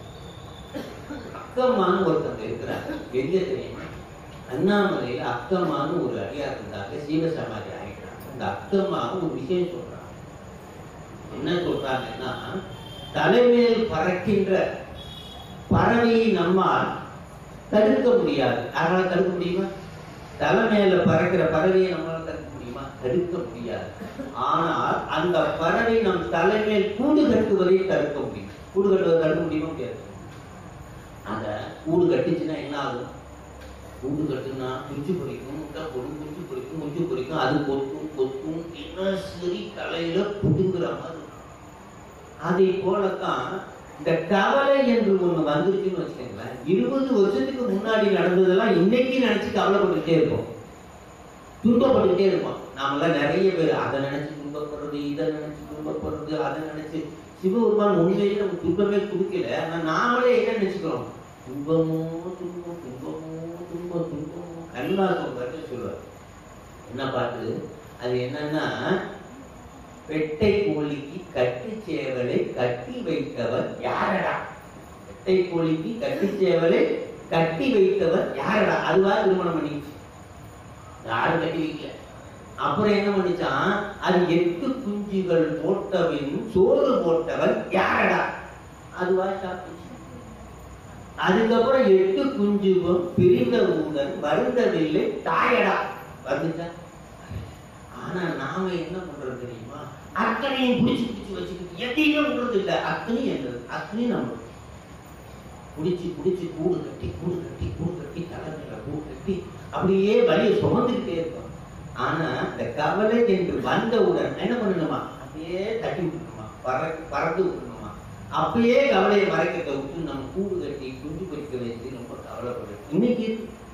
அக்கம்மான்னு ஒருத்தங்க இருக்கிறாங்க, பெரிய தெரியுமா? அண்ணாமலையில அக்கம்மான்னு ஒரு அடியார் இருந்தாங்க, சீவசமாதி ஆகிட்டாங்க. அந்த அக்கம்மாவும் ஒரு விஷயம் சொல்றாங்க. என்ன சொல்றாங்கன்னா, தலைமையில் பறக்கின்ற பறவையை நம்மால் தடுக்க முடியாது. அதனால தடுக்க முடியுமா? தலைமையில பறக்கிற பறவையை நம்மளால தடுக்க முடியுமா? தடுக்க முடியாது. ஆனால் அந்த பறவை நம் தலைமையில் கூடு கட்டுவதை தடுக்க முடியும். கூடு கட்டுவதை தடுக்க முடியுமா? முடியாது. அந்த கூடு கட்டுச்சுன்னா என்ன ஆகும்? கூடு கட்டுனா குஞ்சு பொறிக்கும், முட்டை போடும், குஞ்சு பொறிக்கும், குஞ்சு பொறிக்கும், அது கொத்தும் கொத்தும் என்ன சரி தலையில புடுங்குற மாதிரி. அதை போலத்தான் இந்த கவலை என்று ஒண்ணு வந்துருச்சுன்னு வச்சுக்கோங்களேன். இருபது வருஷத்துக்கு முன்னாடி நடந்ததெல்லாம் இன்னைக்கு நினைச்சு கவலைப்பட்டுட்டே இருப்போம், துன்பப்பட்டுட்டே இருப்போம். நாமெல்லாம் நிறைய பேர் அதை நினைச்சு துன்பப்படுறது, இதை நினைச்சு துன்பப்படுறது, அதை நினைச்சு. சிவபெருமான் உண்மையிலே நமக்கு துன்பமே கொடுக்கல. ஆனா நாமளே என்ன நினைச்சுக்கிறோம்? துன்பமோ துன்பம், துன்பமோ துன்பம், துன்பமோ. கண்ணாசம் பாட்டு சொல்லுவார். என்ன பாட்டு அது? என்னன்னா, பெட்டை கோழிக்கு கட்டி சேவலை கட்டி வைத்தவர் யாரடா? பெட்டை கோழிக்கு கட்டி சேவலை கட்டி வைத்தவர் யாரடா? அதுவா திருமணம் பண்ணிச்சு, யாரும் கட்டி வைக்கல. அப்புறம் என்ன பண்ணிச்சான்? அது எட்டு குஞ்சுகள் போட்டவின் சோறு போட்டவர் யாரடா? அதுவா சாப்பிடுச்சு. அதுக்கப்புறம் எட்டு குஞ்சுவும் பிரிந்தவுடன் வருந்தவில்லை தாயடா வந்துச்சா. ஆனா நாம என்ன பண்றது தெரியுமா? அத்தனையும் பிடிச்சு பிடிச்சு வச்சுக்கிட்டு எதையும் விடுறது இல்லை. அத்தனையும் என்னது? அத்தனையும் நம்ம பிடிச்சு பிடிச்சு கூடு கட்டி கூடு கட்டி கூடு கட்டி தலைமையில கூடு கட்டி அப்படியே வழியை சுமந்துக்கிட்டே இருக்கும். ஆனா இந்த கவலை என்று வந்தவுடன் என்ன பண்ணணுமா? அப்படியே தட்டி விட்டுணுமா, பற பறந்து விட்டுணுமா. அப்பயே கவலையை மறைக்கத்தை விட்டு நம்ம கூடு கட்டி குஞ்சு பொறிக்க வச்சு ரொம்ப கவலைப்படுது. இன்னைக்கு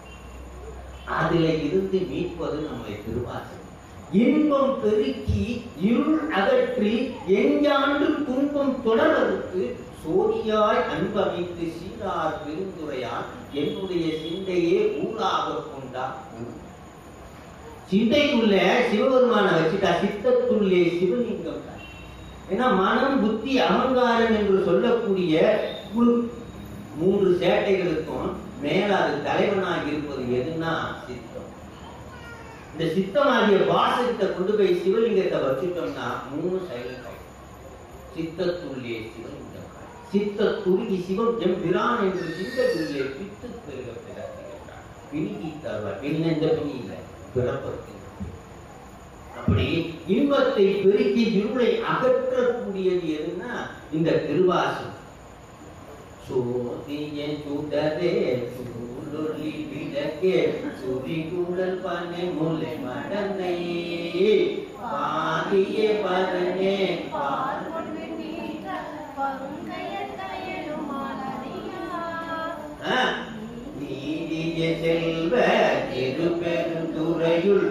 அதுல இருந்து மீட்பது நம்மளை திருவாசகம். இன்பம் பெருக்கி இருள் அகற்றி எஞ்சாண்டு துன்பம் தொடர்வதற்கு சோதியாய் அன்பமைத்து சீரார் பெருந்துரையான் என்னுடைய சிந்தையே ஊராக கொண்டான். சிந்தைக்குள்ள சிவபெருமான வச்சுட்டா சித்தத்துள்ளே சிவலிங்கம் தான். ஏன்னா மனம் புத்தி அகங்காரம் என்று சொல்லக்கூடிய மூன்று சேட்டைகளுக்கும் மேல அது தலைவனாக இருப்பது எதுன்னா சித்தம். இந்த சித்தமாகிய வாசகத்தை கொண்டு போய் சிவலிங்கத்தை வச்சுட்டோம்னா மூணு சைலண்ட் ஆகும். சித்தத்துள்ளே சிவலிங்கம், சித்தத்துருகி சிவம் எம்பிரான் என்று சித்தத்துள்ளே பித்து பெருக பிறக்கிறார். பிணிக்கி தருவார். என்ன இந்த பிணி இல்லை, பிறப்பது. அப்படி இன்பத்தை பெருக்கி இருளை அகற்றக்கூடியது எதுன்னா இந்த திருவாசகம். சோதிய சுடரே சூழொளி விளக்கே சுரிகுழல் பனை முல்லை மடனை பாடிய பரனே நீதிய செல்வ திருப்பெருந்துறையுள்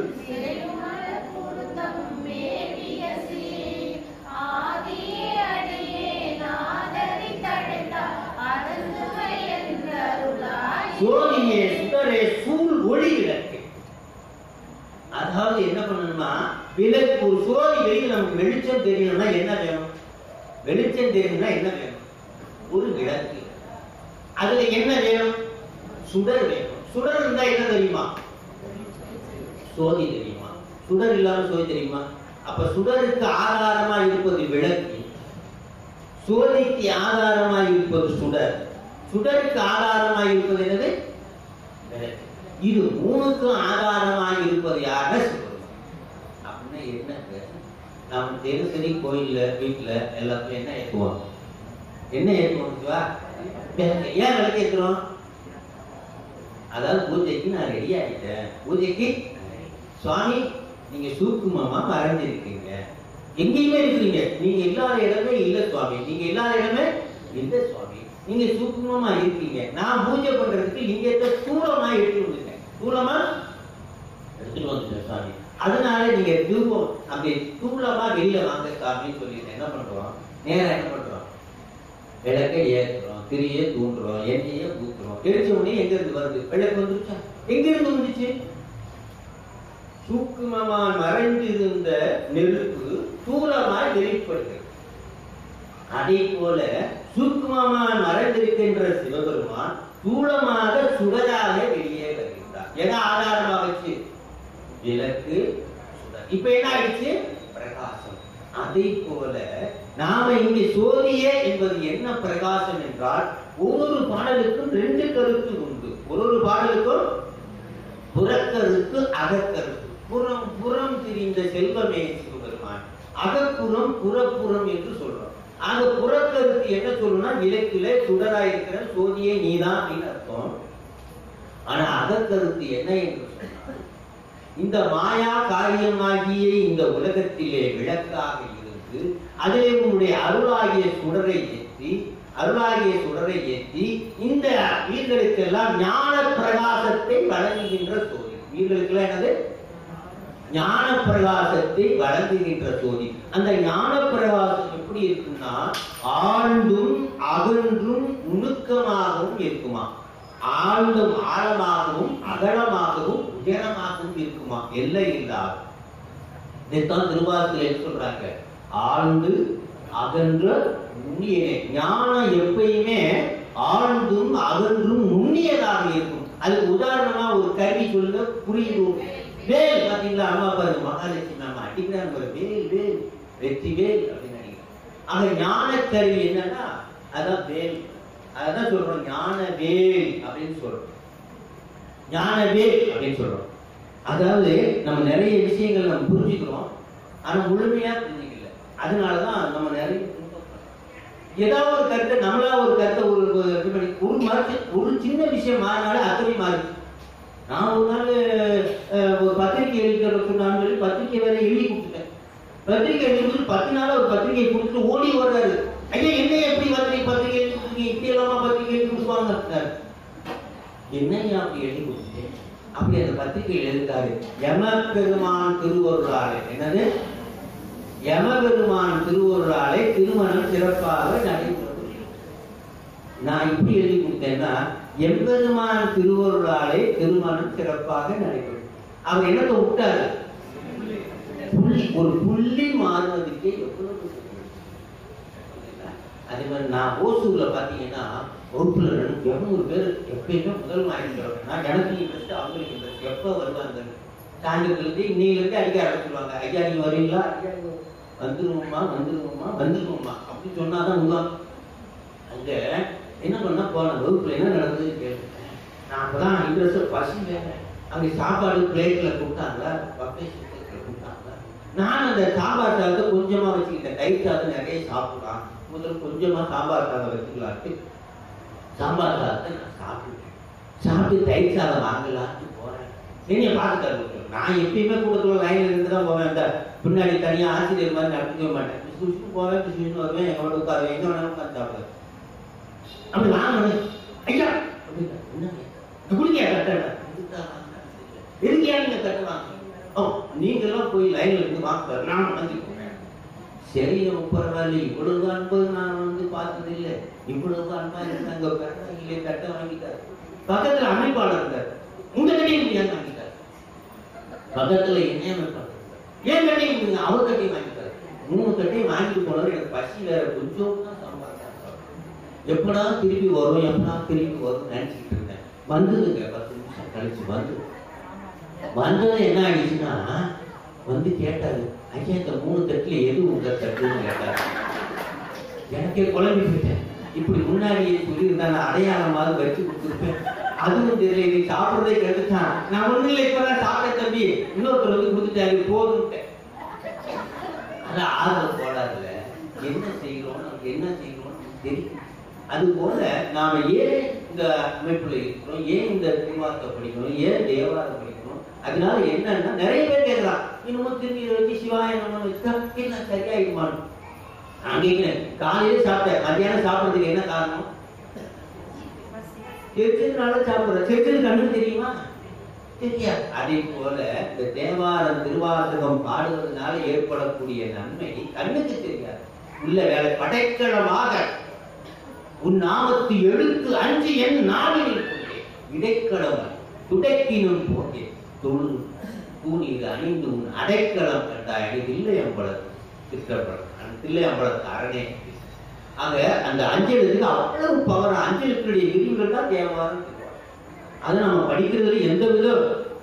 சோதியே சுடரே சூழ் ஒளி விளக்கு. அதாவது என்ன பண்ணணுமா, விளக்கு ஒரு சோதி வெளியில் நமக்கு வெளிச்சம் தெரியணும்னா என்ன வேணும்? வெளிச்சம் தெரியணும்னா என்ன வேணும்? ஒரு விளக்கு. அதுல என்ன வேணும்? சுடர் வேணும். சுடர் இருந்தா என்ன தெரியுமா? சோதி தெரியுமா? சுடர் இல்லாம சோதி தெரியுமா? அப்ப சுடருக்கு ஆதாரமா இருப்பது விளக்கு, சோதிக்கு ஆதாரமா இருப்பது சுடர், சுடருக்கு ஆதாரமாக இருப்பது என்னது? விளக்கு. இது மூணுக்கும் ஆதாரமாக இருப்பது யாருன்னா சிவபெருமான். அப்படின்னா என்ன? நம்ம தினசரி கோயில்ல வீட்டுல எல்லாத்துலயும் என்ன ஏற்றுவோம்? என்ன ஏற்றுவோம்? ஏன் விளக்கு ஏற்றுறோம்? அதாவது பூஜைக்கு நான் ரெடி ஆகிட்டேன், பூஜைக்கு சுவாமி நீங்க சூக்குமமா மறைஞ்சிருக்கீங்க, எங்கேயுமே இருக்கிறீங்க, நீங்க இல்லாத இடமே இல்லை சுவாமி, நீங்க இல்லாத இடமே இல்லை சுவாமி, நீங்க சூக்குமமா இருக்கீங்க, நான் பூஜை பண்றதுக்கு லிங்கத்தை தூரமா எடுத்து வந்துட்டேன், தூரமா எடுத்துட்டு வந்துட்டேன் சுவாமி, அதனால நீங்க தூரம் அப்படி தூளமா வெளியில வாங்க சாமின்னு சொல்லிட்டு என்ன பண்றோம்? நேரம் என்ன பண்றோம்? விளக்கை ஏற்றுறோம், திரியை தூண்டுறோம், எண்ணெயை ஊத்துறோம். தெரிச்ச உடனே எங்க இருந்து வருது? விளக்கு வந்துருச்சா? எங்க இருந்து வந்துச்சு? சூக்குமமாய் மறைந்திருந்த நெருப்பு தூளமாய் வெளிப்படுகிறது. அதே போல சூக்குமமாய் மறைந்திருக்கின்ற சிவபெருமான் தூளமாக சுடராக வெளியே வருகின்றார். எதை ஆதாரமாக வச்சு? விளக்கு, சுடர். இப்ப என்ன ஆயிடுச்சு? பிரகாசம். அதே போல நாம இங்கே சோதியே என்பது என்ன பிரகாசம் என்றால், ஒவ்வொரு பாடலுக்கும் ரெண்டு கருத்து உண்டு. ஒரு ஒரு பாடலுக்கும் புறக்கருத்து, அகக்கருத்து. புறம் புறம் திரிந்த செல்வமே சிவபெருமான், அகப்புறம் புறப்புறம் என்று சொல்றோம். அந்த புறக்கருத்து என்ன சொல்லணும்னா, விளக்கிலே சுடராயிருக்கிற சோதியே நீதான் அப்படின்னு அர்த்தம். ஆனா அகக்கருத்து என்ன என்று சொன்னால், இந்த மாயா காரியமாகிய இந்த உலகத்திலே விளக்காக இருந்து அதிலே உன்னுடைய அருளாகிய சுடரை ஏற்றி அருளாகிய சுடரை ஏற்றி இந்த வீர்களுக்கெல்லாம் ஞான பிரகாசத்தை வழங்குகின்ற சோதி. வீர்களுக்கெல்லாம் என்னது? ஞான பிரகாசத்தை வழங்குகின்ற சோதி. அந்த ஞான பிரகாசம் எப்படி இருக்குன்னா, ஆழ்ந்தும் அகன்றும் நுணுக்கமாகவும் இருக்குமா, ஆழ்ந்தும் ஆழமாகவும் அகலமாகவும் உயரமாகவும் இருக்குமா, எல்லை இல்லாத. இதைத்தான் திருவாசகத்தில் சொல்றாங்க, ஆழ்ந்து அகன்ற நுண்ணிய. ஞானம் எப்பயுமே ஆழ்ந்தும் அகன்றும் நுண்ணியதாக இருக்கும். அதுக்கு உதாரணமா ஒரு கருவி சொல்லுங்க, புரியுது. வேல் பாத்தீங்களா? அம்மா பாருங்க, மகாலட்சுமி அம்மா அடிக்கிறாங்க, வேல் வேல் வெற்றி வேல் அப்படின்னு நினைக்கிறேன். ஆக ஞான கருவி என்னன்னா அதான் வேல். அதான் சொல்றோம் ஞான வேல் அப்படின்னு சொல்றோம். ஞான வேல் அப்படின்னு சொல்றோம். அதாவது நம்ம நிறைய விஷயங்கள் நம்ம புரிஞ்சுக்கிறோம், ஆனா முழுமையா புரிஞ்சுக்கல. அதனாலதான் நம்ம நிறைய ஏதாவது ஒரு கருத்தை நம்மளா ஒரு கருத்தை ஒரு ஒரு மாற்றி ஒரு சின்ன விஷயம் மாறினாலும் அத்தனை மாறி. நான் ஒரு நாள் ஒரு பத்திரிகை எழுதிக்கிறதுக்கு சொல்லி பத்திரிகை வேற எழுதி கொடுத்துட்டேன். பத்திரிகை எழுதி பத்து நாள் ஒரு பத்திரிகை கொடுத்துட்டு ஓடி வர்றாரு. ஐயா என்ன எப்படி பத்திரிகை பத்திரிகை எழுதி கொடுத்தீங்க, இப்படி எல்லாமா பத்திரிகை எழுதி கொடுப்பாங்க. என்னையா அப்படி எழுதி கொடுத்துட்டேன்? அப்படி அந்த பத்திரிகை எழுதிட்டாரு, யம பெருமான் திருவருளாலே. என்னது? யம பெருமான் திருவருளாலே திருமணம் சிறப்பாக நடைபெறும். நான் இப்படி எழுதி கொடுத்தேன்னா எம்பெருமான் திருவருளாலே திருமணம் சிறப்பாக நடைபெறும். அவர் என்னத்தை விட்டாரு, புள்ளி ஒரு புள்ளி மாறுவதற்கே எவ்வளவு. அதே மாதிரி நான் ஓசூர்ல பாத்தீங்கன்னா வகுப்புல இருநூறு பேர் எப்பயுமே முதல் வாங்கிக்கிறோம். நான் எனக்கு இன்ட்ரெஸ்ட், அவங்களுக்கு இன்ட்ரெஸ்ட். எப்ப வருவாங்க சாயந்தரத்துல இருந்து இன்னையில இருந்து அடிக்க ஆரம்பிச்சுருவாங்க. ஐயா நீங்க வரீங்களா, வந்துருவோம்மா வந்துருவோம்மா வந்துருவோம்மா அப்படின்னு சொன்னாதான் உருவாங்க. அங்க என்ன பண்ணா போன வகுப்புல என்ன நடந்தது கேட்டேன். நான் அப்பதான் இன்ட்ரெஸ்ட் பசி வேற. அங்க சாப்பாடு பிளேட்ல கொடுத்தாங்க, பப்பை கொடுத்தாங்க. நான் அந்த சாம்பார் சாதத்தை கொஞ்சமா வச்சுக்கிட்டேன். தயிர் சாதம் நிறைய சாப்பிடலாம், முதல்ல கொஞ்சமா சாம்பார் சாதம் வச்சுக்கலான்ட்டு சாம்பார் சாதத்தை நான் சாப்பிட்டேன். சாப்பிட்டு தயிர் சாதம் வாங்கலான்ட்டு போறேன். நீங்க பார்த்து தருவோம். நான் எப்பயுமே கூடத்துல லைன்ல இருந்து தான் போவேன். அந்த பின்னாடி தனியா ஆசிரியர் மாதிரி நடத்திக்க மாட்டேன். சுஷ்டு போவேன், சுஷ்டு வருவேன், எங்களோட உட்காருவேன், எங்க வேணாலும் உட்காந்து சாப்பிடுவேன். அப்படி வாங்கினேன். ஐயா குடிக்க கட்டண இருக்கியா நீங்க கட்டுவாங்க. ஓ நீங்க எல்லாம் போய் லைன்ல இருந்து வாங்க, நான் வந்து போவேன். சரி பரவாயில்ல, இவ்வளவு அன்பு நான் வந்து பார்த்தது இல்லை. இவ்வளவு அன்பா இருந்தாங்க இல்லையே கட்ட வாங்கிட்டாரு. பக்கத்துல அமைப்பாளர் இருந்தார், உங்க கட்டியும் முடியாது வாங்கிட்டாரு. பக்கத்துல என்ன அமைப்பாளர் ஏன் கட்டியும் முடியுங்க, அவர் கட்டியும் வாங்கிட்டாரு. மூணு கட்டியும் வாங்கிட்டு போனவர். எனக்கு பசி வேற கொஞ்சம் தான் சம்பாதிச்சாங்க. எப்படா திருப்பி வரும் எப்படா திருப்பி வரும் நினைச்சுக்கிட்டு இருந்தேன். வந்ததுங்க பத்து நிமிஷம் கழிச்சு வந்து வந்தது என்ன ஆயிடுச்சுன்னா வந்து கேட்டாரு, ஐயா இந்த மூணு தட்டுல எது உங்க தட்டுன்னு கேட்டாரு. எனக்கே குழம்பி போயிட்டேன். இப்படி முன்னாடியே சொல்லியிருந்தா நான் அடையாளமாவது வச்சு கொடுத்துருப்பேன். அதுவும் தெரியல, நீ சாப்பிடுறதே கெடுத்தான். நான் ஒண்ணு இல்லை, இப்பதான் சாப்பிட்ட தம்பி இன்னொருத்தர் வந்து கொடுத்துட்டாரு போதுன்ட்டேன். ஆனா ஆர்வம் போடாதுல என்ன செய்யறோம், நமக்கு என்ன செய்யறோம்னு தெரியும். அது போல நாம ஏன் இந்த அமைப்புல இருக்கிறோம், ஏன் இந்த திருவார்த்தை படிக்கணும், ஏன் தேவாரம் படிக்கணும். அதனால என்னன்னா நிறைய பேர் கேட்கலாம், இன்னமும் திரும்பி வச்சு சிவாய நம்ம வச்சா எல்லாம் சரியாயிடுமான்னு. நான் கேட்கிறேன், காலையில சாப்பிட்டேன், மத்தியானம் சாப்பிடுறதுக்கு என்ன காரணம்? தெரிஞ்சதுனால சாப்பிடுறேன். தெரிஞ்சது கண்ணு தெரியுமா, தெரியாது. அதே போல இந்த தேவாரம் திருவாசகம் பாடுவதனால ஏற்படக்கூடிய நன்மை கண்ணுக்கு தெரியாது. உள்ள வேலை படைக்கலமாக உன் நாமத்து எழுத்து அஞ்சு என் நாவில் இடைக்கடவன் துடைக்கினும் போட்டே தொழு தூணில் அணிந்து உன் அடைக்கலம் கண்டாய் தில்லையம்பலத்து சித்திரப்படம் தில்லையம்பலத்து அரணே. ஆக அந்த அஞ்சலுக்கு அவ்வளவு பவர். அஞ்சலுக்குடைய விரிவுகள் தான் தேவாரம். அதை நம்ம படிக்கிறதுல எந்த விதம்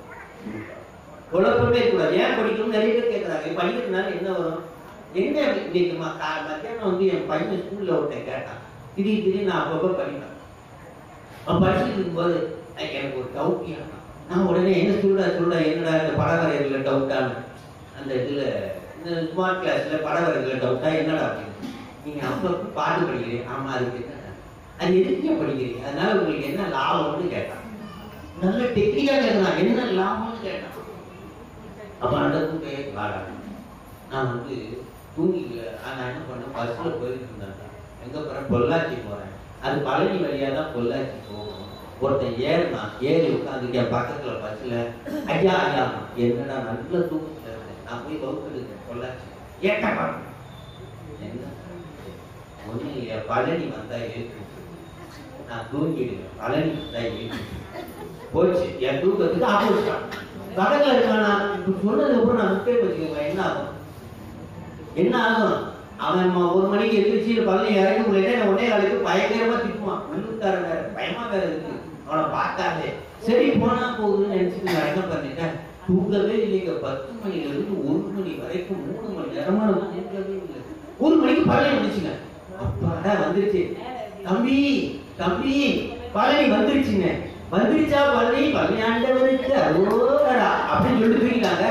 குழப்பமே கூடாது. ஏன் படிக்கணும் நிறைய பேர் கேட்கறாங்க. படிக்கிறதுனால என்ன வரும், என்ன இன்னைக்கு மத்தியானம் வந்து என் பையன் ஸ்கூல்ல ஒருத்தன் கேட்டான். திடீர் திடீர்னு நான் அப்பப்போ படிப்பேன். அவன் படிச்சுட்டு இருக்கும்போது எனக்கு ஒரு டவுட். நான் உடனே என்ன சொல்றா சொல்றா என்னடா இந்த படவரையில டவுட்டான்னு அந்த இதுல இந்த ஸ்மார்ட் கிளாஸ்ல படவரையில டவுட்டா என்னடா அப்படின்னு. நீங்க அப்பப்போ பாட்டு படிக்கிறீங்க. ஆமா அதுக்கு என்ன, அது எதுக்கே படிக்கிறீங்க, அதனால உங்களுக்கு என்ன லாபம்னு கேட்டான். நல்ல டெக்னிக்கா கேட்கலாம், என்ன லாபம்னு கேட்டான். அப்ப அந்த கூட்டே வாடா. நான் வந்து தூங்கிக்கல. நான் என்ன பண்ணேன், பஸ்ல போயிட்டு இருந்தேன். எங்க போறேன், பொள்ளாச்சி போறேன். அது பழனி வழியா தான் பொள்ளாச்சி போகணும். ஒருத்தன் ஏறுனா ஏறி உட்காந்துட்டு என் பக்கத்துல பஸ்ல ஐயா ஐயா என்னடா நல்ல தூக்கத்துல இருந்தேன். நான் போய் வகுப்பு எடுத்தேன் பொள்ளாச்சி. ஏட்டா என்ன ஒண்ணு இல்லையா, பழனி வந்தா ஏற்று நான் தூங்கிடுவேன். பழனி வந்தா ஏற்று போச்சு. என் தூக்கத்துக்கு ஆப்போசிட்டான் பக்கத்துல இருக்கானா. இப்ப சொன்னதுக்கு அப்புறம் நான் முட்டை வச்சுக்கோங்க என்ன ஆகும், என்ன ஆகும். அவன் ஒரு மணிக்கு எதிர்த்து பழனி இறங்க முடியல. உடனே நாளைக்கு பயங்கரமா திட்டுவான். உள்ளுக்காரன் வேற பயமா வேற இருக்கு. அவனை பார்த்தாலே சரி போனா போகுதுன்னு நினைச்சுட்டு நான் என்ன பண்ணிட்டேன், தூங்கவே இல்லைங்க. பத்து மணில இருந்து ஒரு மணி வரைக்கும் மூணு மணி நேரமா தூங்கவே இல்லை. ஒரு மணிக்கு பழனி வந்துச்சுங்க. அப்பாடா வந்துருச்சு. தம்பி தம்பி பழனி வந்துருச்சுங்க. வந்துருச்சா பழனி, பழனி ஆண்டவருக்கு அரோகரா அப்படின்னு சொல்லிட்டு தூங்கிட்டாங்க.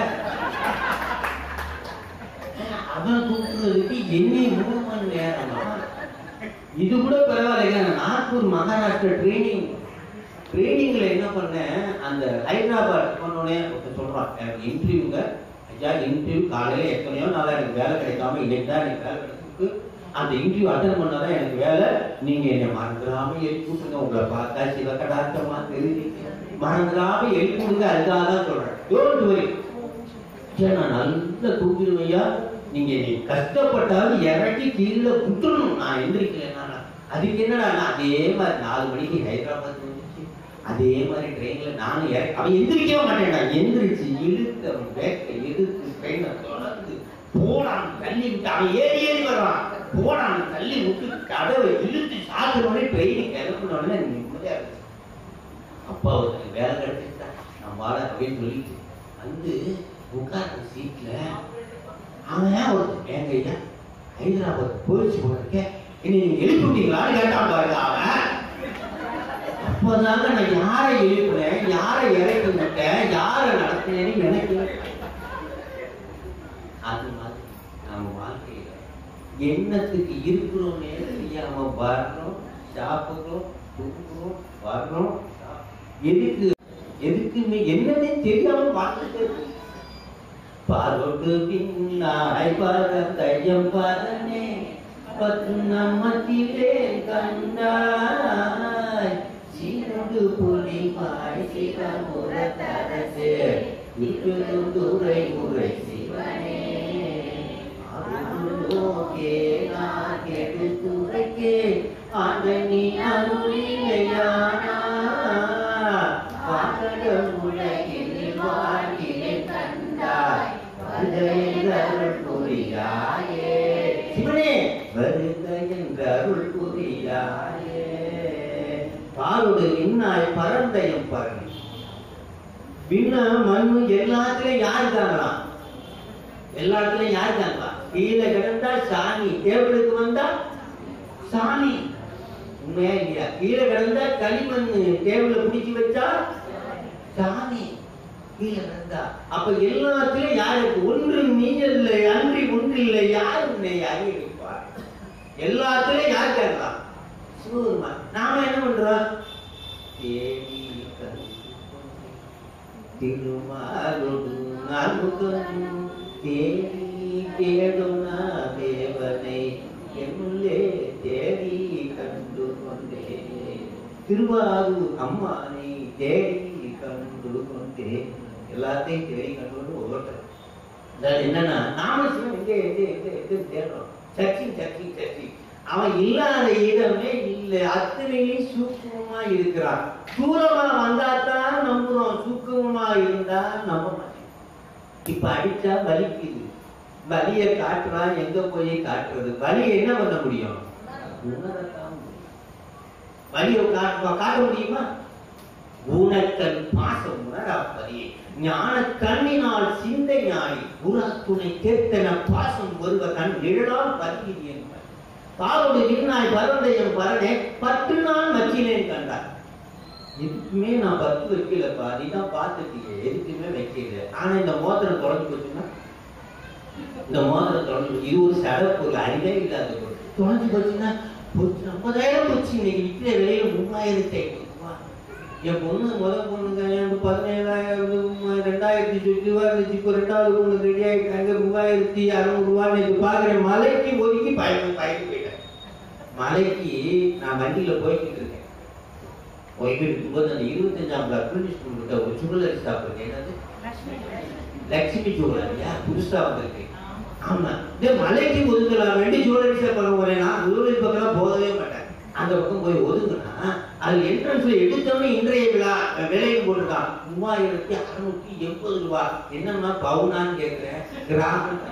அவன் கூப்பிடுறதுக்கு என்னை மூணு மணி நேரமா. இது கூட பரவாயில்லைங்க. நாக்பூர் மகாராஷ்டிரா ட்ரைனிங் ட்ரைனிங்ல என்ன பண்ணேன், அந்த ஹைதராபாத் போனோடனே சொல்றான் எனக்கு இன்டர்வியூங்க. ஐயா இன்டர்வியூ காலையில எத்தனையோ நாளா எனக்கு வேலை கிடைக்காம இன்னைக்கு தான் எனக்கு வேலை கிடைச்சிருக்கு. அந்த இன்டர்வியூ அட்டன் பண்ணாதான் எனக்கு வேலை. நீங்க என்னை மறந்துடாம எழுதி கொடுங்க. உங்களை பார்த்தா சிவகடாத்தமா தெரிஞ்சு மறந்துடாம எழுதி கொடுங்க. அதுக்காக தான் சொல்றேன். டோன்ட் வரி, நான் நல்ல தூங்கிடுவையா. நீங்க கஷ்டப்பட்டாலும் இறக்கி கீழே குட்டணும். நான் எந்திரிக்கலன்னா அதுக்கு என்னடா அதே மாதிரி நாலு மணிக்கு ஹைதராபாத் வந்துச்சு, அதே மாதிரி ட்ரெயின்ல நானும் இறக்கி அவன் எந்திரிக்கவே மாட்டேன்டா. எந்திரிச்சு இழுத்து அவன் பேக்க இழுத்து ட்ரெயினை தொடர்ந்து போடான் தள்ளி விட்டு அவன் ஏறி ஏறி வர்றான். போடான் தள்ளி விட்டு கதவை இழுத்து சாப்பிடுறோடனே ட்ரெயின் கிளம்பினோடனே நிம்மதியா இருக்கு. அப்பா ஒருத்தர் வேலை கிடைச்சிட்டா நான் வாழ அப்படின்னு சொல்லிட்டு வந்து உட்கார்ந்த சீட்ல அவன் ஒருத்தர் ஏங்க ஐயா ஹைதராபாத் போயிடுச்சு போயிருக்க இனி நீங்க எழுப்பி விட்டீங்களான்னு கேட்டான் பாருங்க அவன். அப்போதாங்க நான் யாரை எழுப்பினேன், யாரை இறக்கி விட்டேன், யாரை நடத்தினேன்னு எனக்கு அது மாதிரி நம்ம வாழ்க்கையில எண்ணத்துக்கு இருக்கிறோன்னே தெரியாம வர்றோம், சாப்பிடுறோம், தூக்குறோம், வர்றோம். எதுக்கு எதுக்குமே என்னன்னே தெரியாம வாழ்ந்துட்டு பாரோட்டு பின்னாய் பரத்தையம் பரனே பத்மத்திலே கண்டாய் சீரடு புலிமாய் சிவமுற தரசே விட்டுரை உரை சிவனே அருளோகே நான் கேட்டு துறைக்கே ஆண்டனி அருளிலையானா பாகட உலகில் வாழ்கிலே கண்டாய் வருகையருள் புரியாயே சிவனே வருகையருள் புரியாயே பாரோடு நின்னாய் பரந்தயம் பரணி விண்ண மண்ணு எல்லாத்துலயும் யாரு தாங்கலாம், எல்லாத்துலயும் யாரு தாங்கலாம். கீழே கிடந்தா சாமி, தேவனுக்கு வந்தா சாமி. உண்மையா இல்லையா? கீழே கிடந்தா களிமண், தேவல பிடிச்சி வச்சா சாமி. கீழே கிடந்தா அப்ப எல்லாத்துலயும் யாருக்கு ஒன்று நீ இல்லை அன்றி ஒன்று இல்லை யாரு உன்னை அறிவிப்பார். எல்லாத்துலயும் யாரு கேட்கலாம்? சிவபெருமான். நாம என்ன பண்றோம்? தேடி திருமாலோடு நான்முகன் தேடி தேடுனா தேவனை என்னுள்ளே தேடி கண்டு கொண்டே திருவாரூர் அம்மானை தேடி கண்டு கொண்டே எல்லாத்தையும் தேடி கண்டு கொண்டு ஓட்டுறோம். என்னன்னா நாம சிவன் எங்க எங்க எங்க எங்க தேடுறோம். சர்ச்சி சர்ச்சி சர்ச்சி அவன் இல்லாத இடமே இல்லை. அத்தனையும் சூக்குமமா இருக்கிறான். தூரமா வந்தாதான் நம்புறோம், சூக்குமமா இருந்தா நம்ப மாட்டேன். இப்ப அடிச்சா வலிக்குது, வலிய காட்டுறான். எங்க போய் காட்டுறது? வலிய என்ன பண்ண முடியும்? உணரத்தான் முடியும். வலிய காட்ட முடியுமா? உணர்த்தல் பாசம் உணராப்பதியே ஞான கண்ணினால் சிந்தை ஞானி உரா துணை கேட்டன பாசம் ஒருவ கண் நிழலால் பருகிது என்பார். பாவோடு நின்னாய் பரந்தயம் பரனே பத்து நாள் வச்சினேன் கண்டார். எதுக்குமே நான் பத்து வைக்கலப்பா, நீ தான் பார்த்துட்டீங்க, எதுக்குமே வைக்கல. ஆனா இந்த மோதிரம் தொடர்ந்து போச்சுன்னா, இந்த மோதிரம் தொடர்ந்து இது ஒரு சட பொருள், அறிவே இல்லாத பொருள். தொடர்ந்து போச்சுன்னா போச்சு ஐம்பதாயிரம் போச்சு. இன்னைக்கு விற்கிற விலையில மூவாயிரத்தி ஐநூறு ரூபாய். என் பொண்ணு முதல் பொண்ணுங்க எனக்கு பதினேழாயிரம் ரெண்டாயிரத்தி சுற்றி ரூபா இருந்துச்சு. இப்போ ரெண்டாவது பொண்ணு ரெடி ஆகிட்டாங்க, மூவாயிரத்தி அறுநூறு ரூபான்னு இப்போ பார்க்குறேன். மலைக்கு ஒதுக்கி பயணம் பயணம் போயிட்டேன். மலைக்கு நான் வண்டியில போய்கிட்டு இருக்கேன். போய்கிட்டு இருக்கும்போது அந்த இருபத்தஞ்சாம் கிட்ட ஒரு ஜுவல்லரி ஷாப் இருக்கு. என்னது? லட்சுமி ஜுவல்லரியா புதுசா வந்திருக்கு. ஆமா, இந்த மலைக்கு ஒதுக்கலாம் வேண்டி ஜுவல்லரி ஷாப் பண்ண போறேன். நான் ஜுவல்லரி பக்கம் போகவே மாட்டேன். அந்த பக்கம் போய் ஒதுங்கினா அது என்ட்ரன்ஸ்ல எடுத்தோன்னே இன்றைய விழா விலைன்னு போட்டிருக்கான் மூவாயிரத்தி அறுநூத்தி எண்பது ரூபாய். என்னன்னா பவுனான்னு கேட்கிறேன். கிராம்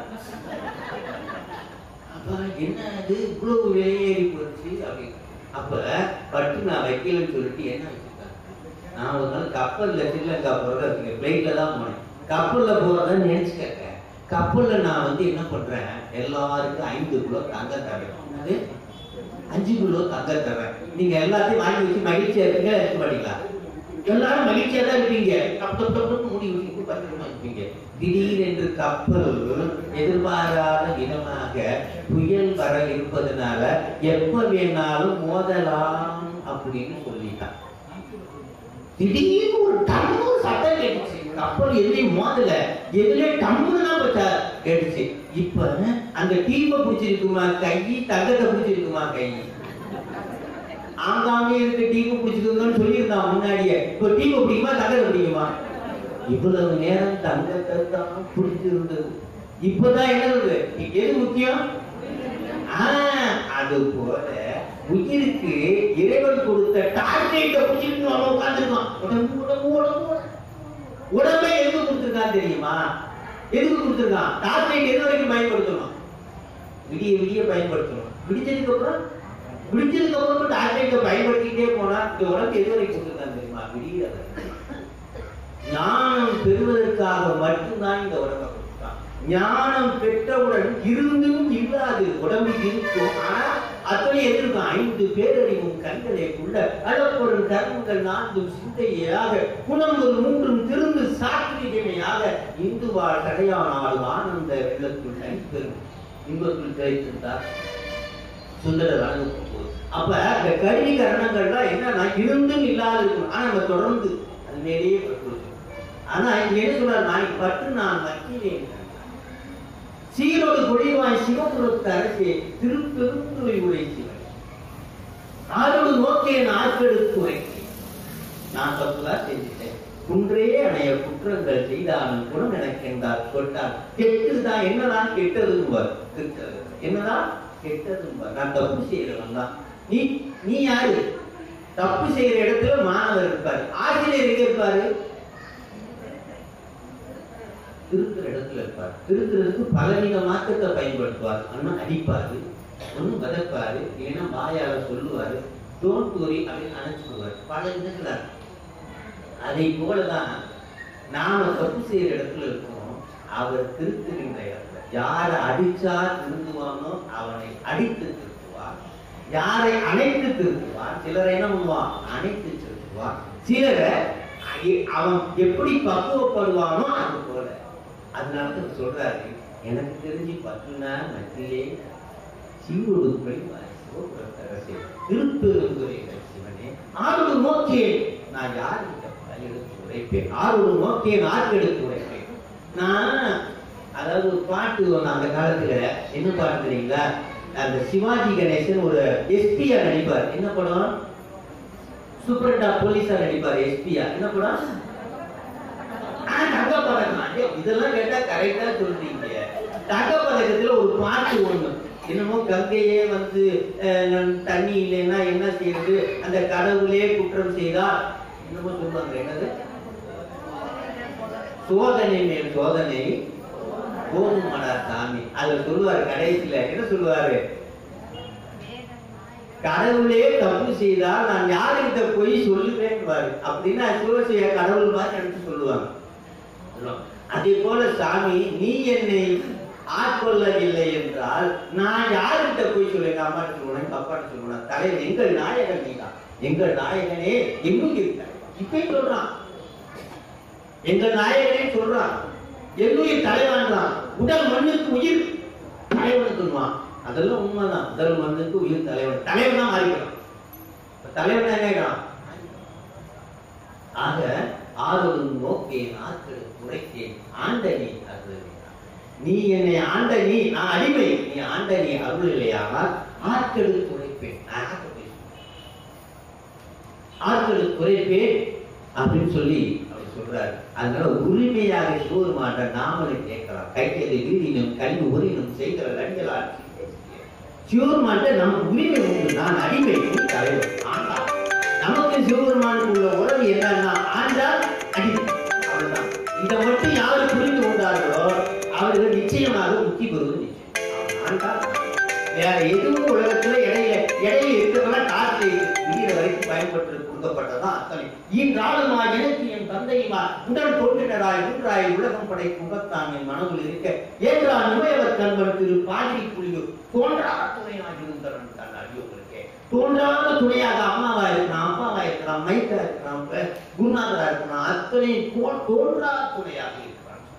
அப்ப என்ன அது இவ்வளவு விலையேறி போச்சு அப்படின்னு. அப்ப பட்டு நான் வைக்கலன்னு சொல்லிட்டு என்ன வச்சிருக்கேன், நான் ஒரு நாள் கப்பல்ல ஸ்ரீலங்கா போறத பிளைட்ல தான் போனேன். கப்பல்ல போறத நினைச்சு கேட்கிறேன். கப்பல்ல நான் வந்து என்ன பண்றேன், எல்லாருக்கும் ஐந்து கிலோ தங்கம் தரேன், அஞ்சு கிலோ தங்கம் தரேன். நீங்க எல்லாத்தையும் வாங்கி வச்சு மகிழ்ச்சியா இருக்கீங்க, எடுத்து பண்ணிக்கலாம். எல்லாரும் மகிழ்ச்சியா தான் இருப்பீங்க. முடி வச்சு பத்திரமா இருப்பீங்க. திடீரென்று கப்பல் எதிர்பாராத விதமாக புயல் வர இருப்பதனால எப்ப வேணாலும் மோதலாம் அப்படின்னு சொல்லிட்டான். திடீர்னு ஒரு டம்மு சட்டம் கேட்டுச்சு. கப்பல் எதுலையும் மோதல, எதுலயும் டம்முன்னு தான் பச்சா கேட்டுச்சு. இப்ப அந்த டீப்பை பிடிச்சிருக்குமா கை, தங்கத்தை பிடிச்சிருக்குமா கை? ஆங்காமே இருக்க டீப்பை பிடிச்சிருக்குன்னு சொல்லியிருந்தான் முன்னாடியே. இப்ப டீப்பை பிடிக்குமா தங்கத்தை பிடிக்குமா? இவ்வளவு நேரம் தங்கத்தை தான் பிடிச்சிருந்தது. இப்பதான் என்னது எது முக்கியம்? ஆஹ் அது போல உயிருக்கு இறைவன் கொடுத்த டார்கெட்டை பிடிச்சிட்டு நம்ம உட்காந்துருக்கோம். உடம்பு உடம்பு உடம்பு உடம்பை எதுக்கு கொடுத்துருக்கான் தெரியுமா? எதுக்கு கொடுத்துருக்கான்? டார்கெட் எது வரைக்கும் பயன்படுத்தணும்? விடிய விடிய பயன்படுத்தணும். விடிச்சதுக்கு அப்புறம் விடிச்சதுக்கு அப்புறம் டார்கெட்டை பயன்படுத்திக்கிட்டே போனா இந்த உடம்பு எது வரைக்கும் கொடுத்துருக்கான் தெரியுமா? விடிய ஞானம் பெறுவதற்காக மட்டும்தான் இந்த உடம்பை கொடுத்தான். ஞானம் பெற்றவுடன் இருந்தும் இல்லாது உடம்பு இருக்கும். ஆனா அத்தனை எதிர்க்கும். ஐந்து பேரறிவும் கண்களைக்குள்ள அளப்பொருள் கர்மங்கள் நான்கும் சிந்தையாக குணம் ஒரு மூன்றும் திருந்து சாத்திரிகமையாக இந்துவாள் தடையானாலும் ஆனந்த வெள்ளத்துள் தனிப்பெறும் இன்பத்துள் கிடைத்திருந்தார் சுந்தரர் அனுபவம் போது. அப்ப இந்த கருவி கரணங்கள்லாம் என்னன்னா இருந்தும் இல்லாது இருக்கும். ஆனா நம்ம தொடர்ந்து அது மேலேயே பற்று. ஆனா இங்க என்ன சொல்றாரு? நான் பற்று நான் மற்றினேன். சீரோடு கொடிவாய் சிவபுரத்து அரசே திருப்பெருந்துறை உரை சிவன் ஆரோடு நோக்கிய நாட்களுக்கு உரைத்தேன். நான் தப்புதான் செஞ்சுட்டேன். குன்றே அணைய குற்றங்கள் செய்தாலும் குணம் எனக்கு என்றால் கொட்டால் கெட்டுதான் என்னதான் கெட்டதும்பார். என்னதான் கெட்டதும்பார். நான் தப்பு செய்யறவன் தான். நீ நீ யாரு? தப்பு செய்யற இடத்துல மாணவர் இருப்பாரு, ஆசிரியர் எங்க இருப்பாரு? திருக்குற இடத்துல இருப்பார். திருக்குறதுக்கு பலவித மாற்றத்தை பயன்படுத்துவார். ஒன்னும் அடிப்பாரு, ஒன்னும் வதப்பாரு, இல்லைன்னா வாயால சொல்லுவாரு, டோன்ட் வரி அப்படின்னு அணைச்சுடுவார். பல விதத்துல அதை போலதான் நாம தப்பு செய்யற இடத்துல இருக்கோம். அவர் திருத்துகின்ற இடத்துல யாரை அடிச்சா திருந்துவானோ அவனை அடித்து திருத்துவார். யாரை அணைத்து திருத்துவார். சிலரை என்ன பண்ணுவான்? அணைத்து திருத்துவார். சிலரை அவன் எப்படி பக்குவப்படுவானோ அது போல. அதனாலதான் சொல்றாரு, எனக்கு தெரிஞ்சு பற்றுனா மத்தியிலே சிவனுக்குள் சிவபுரத்தரசே திருப்பெருந்துறை சிவனே ஆறு நோக்கியே நான் யாருக்கு எடுத்து உரைப்பேன். ஆறு நோக்கியே நாக்கு எடுத்து உரைப்பேன். நான் அதாவது ஒரு பாட்டு ஒன்று அந்த காலத்துல என்ன பாட்டு தெரியுங்களா? அந்த சிவாஜி கணேசன் ஒரு எஸ்பியா நடிப்பார். என்ன படம்? சூப்பரண்டா போலீஸா நடிப்பார். எஸ்பியா என்ன படம்? தங்க பதக்கம். இதெல்லாம் கேட்டா கரெக்டா சொல்றீங்க. தங்க பதக்கத்துல ஒரு பாட்டு ஒண்ணு என்னமோ கங்கையே வந்து தண்ணி இல்லைன்னா என்ன செய்யுது, அந்த கடவுளே குற்றம் செய்தா என்னமோ சொல்லுவாங்க. என்னது? சோதனை மேல் சோதனை போதுமாடா சாமி. அதுல சொல்லுவாரு கடைசியில என்ன சொல்லுவாரு? கடவுளே தப்பு செய்தால் நான் யாருக்கிட்ட போய் சொல்லுவேன் அப்படின்னா சிவசைய கடவுள் மாதிரி நினைச்சு சொல்லுவாங்க. அதே போல சாமி நீ என்னை ஆட்கொள்ளவில்லை என்றால் நான் யாருக்கிட்ட போய் சொல்லுங்க? அம்மாட்ட சொல்லுவேன், அப்பாட்ட சொல்லுவேன். தலைவர் எங்கள் நாயகன் நீதான். எங்கள் நாயகனே எங்கும் இருக்கார். இப்ப சொல்றான் எங்கள் நாயகனே சொல்றான். என்னுயிர் தலைவன் தான். உடல் மண்ணுக்கு உயிர் தலைவனுக்குமா? அதெல்லாம் உண்மைதான். உடல் மண்ணுக்கு உயிர் தலைவன். தலைவன் தான் மாறிக்கிறான். தலைவன் என்ன? ஆக ஆறு நோக்கேன் ஆட்கள் உரைத்தேன் ஆண்ட நீ அருள். நீ என்னை ஆண்ட நீ, நான் அடிமை. நீ ஆண்ட நீ அருள் இல்லையானால் ஆட்களுக்கு உரைப்பேன். ஆட்களுக்கு குறைப்பேன் அப்படின்னு சொல்லி அவர் சொல்றாரு. அதனால உரிமையாக சோறு மாட்ட நாமளே கேட்கலாம். கைத்தறி வீடினும் கல்வி உரினும் செய்கிற லண்கள் ஆட்சி சிவருமான்ட்ட நமக்கு உரிமை உண்டு. நான் அடிமை, தலைவர் ஆண்டா. நமக்கு சிவபெருமானுக்கு உள்ள உறவு என்னன்னா ஆண்டால் அடிமை. அவ்வளவுதான். இதை மட்டும் யாரு புரிந்து கொண்டார்களோ அவர்கள் நிச்சயமாக முக்தி பெறுவது நிச்சயம். ஆண்டால் வேற எதுவும் உலகத்துல இடையில இடையில இருக்கிறதெல்லாம் காற்று விடிகிற வரைக்கும் பயன்பட்டு கொடுக்கப்பட்டதான் அத்தனை. இன்றாலுமா எனக்கு என் தந்தையுமா உடல் தோன்றினராய் மூன்றாய் உலகம் படைக்கும் முகத்தான் என் மனதில் இருக்க ஏற்றா நுழையவர் கண்பன் திரு பாதிரி புலியோ தோன்றா துணையாக இருந்தவன் தான் அடியோர்களுக்கே. தோன்றாத துணையாக அம்மாவா இருக்கலாம், அப்பாவா இருக்கலாம், மைக்கா இருக்கலாம், குருநாதரா இருக்கலாம், அத்தனை தோன்றா துணையாக இருக்கிறான்.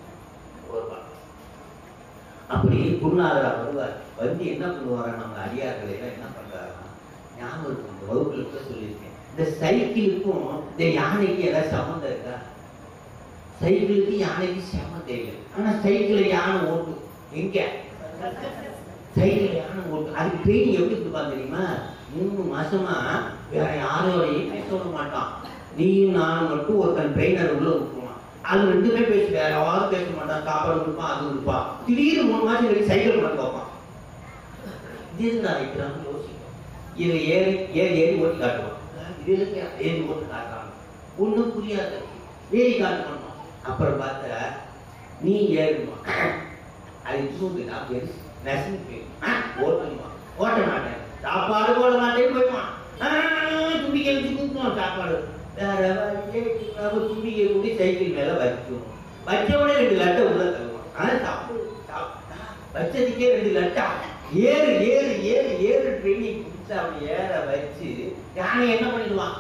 அப்படி குருநாதரா வருவார். வந்து என்ன பண்ணுவாரா? நம்ம அடியார்களை எல்லாம் என்ன பண்றாருன்னா ஞாபகம் வகுப்புல சொல்லியிருக்கேன். இந்த சைக்கிளுக்கும் இந்த யானைக்கு ஏதாவது சம்மந்தம் இருக்கா? சைக்கிளுக்கு யானைக்கு சம்மந்தம் இல்லை. ஆனா சைக்கிளை யானை ஓட்டும். எங்க சைக்கிள் யானை ஓட்டும். அதுக்கு ட்ரெயினிங் எப்படி கொடுப்பாங்க தெரியுமா? மூணு மாசமா வேற யாரோடையும் பேச விட மாட்டான். நீயும் நானும் மட்டும் ஒருத்தன் ட்ரெயினர் உள்ள விட்டுருவான். அது ரெண்டுமே பேச வேற யாரும் பேச மாட்டான். சாப்பாடு கொடுப்பான், அது கொடுப்பான். திடீர்னு மூணு மாசம் வரைக்கும் சைக்கிள் பண்ண பார்ப்பான். இது நான் வைக்கிறான்னு யோசிக்கும். இது ஏறி ஏறி ஏறி ஓட்டி காட்டுவான். இது ஏறி ஓட்டு காட்டுறாங்க, ஒன்றும் புரியாது. ஏறி காட்டணும். அப்புறம் பார்த்தா நீ ஏறுமா, அது தூண்டு நான் பேரு நெசந்து போயிடும். ஓட்டணுமா, ஓட்ட மாட்டேன், சாப்பாடு போட மாட்டேன்னு போயிடுவான். தும்பிக்கை வச்சு கூப்பிடுவான் சாப்பாடு. வேற தும்பிக்கை கூடி சைக்கிள் மேல வைக்கணும். வச்சோட ரெண்டு லட்டை உள்ள தருவான். ஆனா சாப்பிடு வச்சதுக்கே ரெண்டு லட்டா ஏறு ஏறு ஏறு ஏறு ட்ரெயினிங் பிடிச்சா அவன் ஏற வச்சு யானை என்ன பண்ணிடுவான்.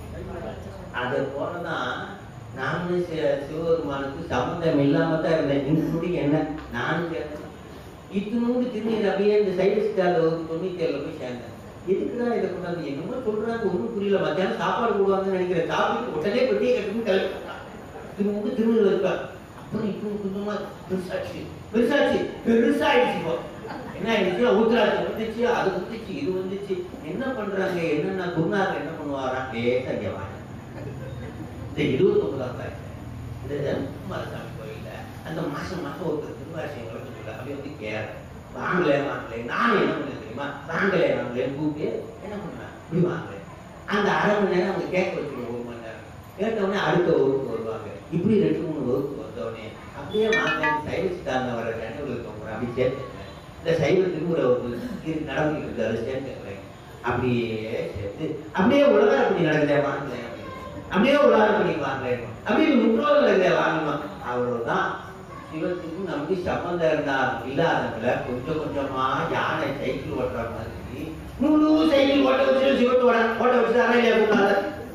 அது போலதான் நானும் சிவபெருமானுக்கு சம்பந்தம் இல்லாம தான் இருந்தேன். இன்னும் என்ன நானும் கேட்டேன். இத்தினோடு திருநீர் அப்படியே இந்த சைவஸ்டால ஒரு தொண்ணூத்தி ஏழுல போய் சேர்ந்தேன். எதுக்குதான் இதை கொண்டாந்து என்னமோ சொல்றாங்க, ஒன்றும் புரியல. மத்தியானம் சாப்பாடு போடுவாங்கன்னு நினைக்கிறேன். சாப்பிட்டு உடனே பெட்டியை கட்டுன்னு கிளம்பிட்டான். திரும்ப திருநீர் வைப்பார். அப்புறம் இப்போ கொஞ்சமா பெருசாச்சு பெருசாச்சு பெருசாயிடுச்சு. இப்போ என்ன ஆயிடுச்சு, ஊத்துறாச்சு வந்துச்சு, அது வந்துச்சு, இது வந்துச்சு. என்ன பண்றாங்க என்னன்னா குருநாதர் என்ன பண்ணுவாராம், லேசா இங்க வாங்க. இந்த இருபத்தி ஒன்பதாம் தாய் இந்த குமாரசாமி கோயில்ல அந்த மாசம் மாசம் ஒருத்தர் திருவாசியம் வளர்த்துட்டு அப்படி வந்து கேர வாங்கல வாங்கல நானும் என்ன பண்ண தெரியுமா, வாங்கல வாங்கலன்னு கூப்பிட்டு என்ன பண்ணுவேன், இப்படி வாங்கல. அந்த அரை மணி நேரம் அவங்க கேட்க வச்சுருவோம். ஒரு மணி நேரம் கேட்ட உடனே அடுத்த வகுப்பு வருவாங்க. இப்படி ரெண்டு மூணு வகுப்பு வந்தோடனே அப்படியே வாங்க சைவஸ்தான வர நினைவுகள் தோங்குறேன். அப்படி சேர்த்துக்கிறேன். இந்த சைவ திருமுறை வகுப்பு நடந்துட்டு இருக்கு, அதை சேர்த்துக்கிறேன். அப்படியே சேர்த்து அப்படியே உலகம் அப்படி நடந்தேன் வாங்கல, அப்படியே உலகம் பண்ணி வாங்கல, அப்படியே முற்றோடு நடந்தேன் வாங்கணுமா. அவ்வளவுதான். சிவத்துக்கும் நம்பி சம்பந்தம் இருந்தா இல்லாதவங்கள கொஞ்சம் கொஞ்சமா யானை சைக்கிள் ஓட்டுற மாதிரி முழு சைக்கிள் ஓட்ட வச்சு சிவத்து ஓட ஓட்ட வச்சுட்டாரா இல்லையா கூடாது.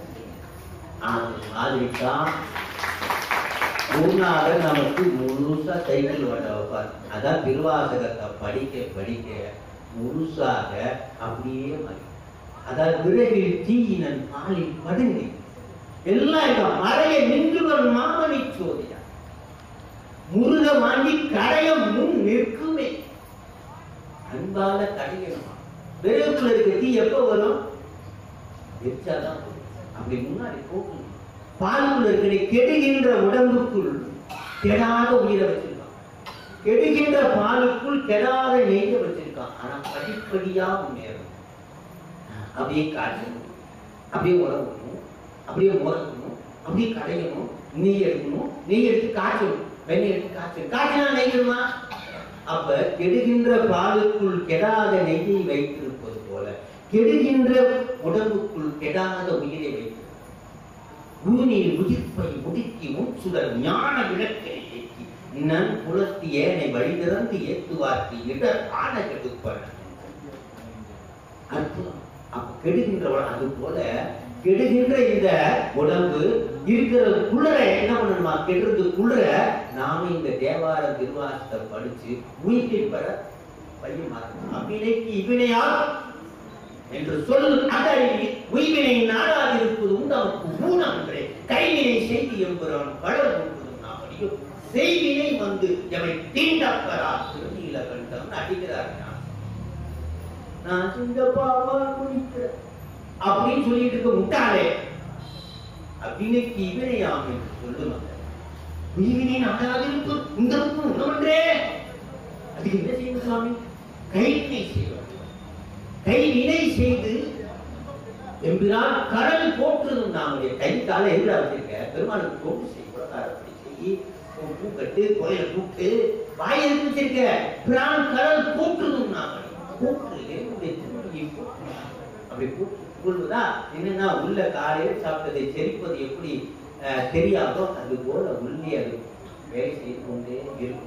அந்த மாதிரிதான் குருநாதர் நமக்கு முழுசா சைக்கிள் ஓட்ட வைப்பார். அதான் திருவாசகத்தை படிக்க படிக்க முழுசாக அப்படியே மாறி. அதாவது விரைவில் தீயினன் பாலில் படுங்கி எல்லாம் மறைய நின்றுவன் மாமணி சோதியா முருக வாங்கி கடைய முன் நிற்குமே. அன்பால கடையணுமா. விரைவுக்குள்ள இருக்க தீ எப்ப வரும், எச்சாதான் அப்படி முன்னாடி போகணும். பாலுக்குள்ள இருக்கிற கெடுகின்ற உடம்புக்குள் கெடாத உயிரை வச்சிருக்கான், கெடுகின்ற பாலுக்குள் கெடாத நெய்ய வச்சிருக்கான். ஆனா படிப்படியா முன்னேறும். அப்படியே காய்ச்சணும், அப்படியே உடம்பணும், அப்படியே முறக்கணும், அப்படியே கடையணும், நெய் எடுக்கணும், நெய் எடுத்து காய்ச்சணும், வெண்ணெய் எடுத்து காய்ச்சணும், காய்ச்சினா நெய்யணுமா. அப்ப கெடுகின்ற பாலுக்குள் கெடாத நெய்யை வைத்திருப்பது போல கெடுகின்ற உடம்புக்குள் கெடாத உயிரை வைத்து பூமியில் உயிர்ப்பை முடுக்கி மூச்சுடல் ஞான விளக்கை ஏற்றி நன் புலத்தி ஏனை வழிதிறந்து ஏத்துவார்க்கு இடர் ஆன கெடுப்பன. அற்புதம். அப்ப கெடுகின்ற அது போல கெடுகின்ற இந்த உடம்பு இருக்கிற குளிர என்ன பண்ணணுமா, கெடுறது குளிர நாம இந்த தேவார திருவாசத்தை படிச்சு உயிரை பெற பையன் மாறணும். அவ்வினைக்கு இவ்வினையால் என்று சொல் அதறிவி உய்வினை நாடாதிருப்பது உண்டவனுக்கு ஊனம் என்றே கைவினை செய்தி என்பவன் வளர் கொள்வதும் நாம் அறியும் செய்வினை வந்து எவை தீண்டப்பரா திருநீல கண்டம் அடிக்கிறார். நான் இந்த பாவால் குடிக்கிறேன் அப்படின்னு சொல்லிட்டு இருக்க முட்டாளே, அவ்வினைக்கு இவனையாம் என்று சொல்லுவாங்க. உய்வினை நாடாதிருப்பு உண்டவனுக்கு உணவன்றே. அதுக்கு என்ன செய்யணும் சுவாமி, கைவினை செய்வார். கைவினை செய்து எம்பிரான் கடல் போற்றுதும். நாமுடைய கை கால எதிராக வச்சிருக்க பெருமாளுக்கு போட்டு செய்ய புறக்காரப்படி செய்யி பூ கட்டு கோயில கூப்பிட்டு வாயை வச்சிருக்க பிரான் கடல் போற்றுதும். நாம போற்று என்னுடைய திருமணியை போற்று. அப்படி போற்று கொள்வதா என்னன்னா உள்ள காலையில சாப்பிட்டதை செரிப்பது எப்படி தெரியாதோ அது போல உள்ளே அது வேலை செய்து கொண்டே இருக்கும்.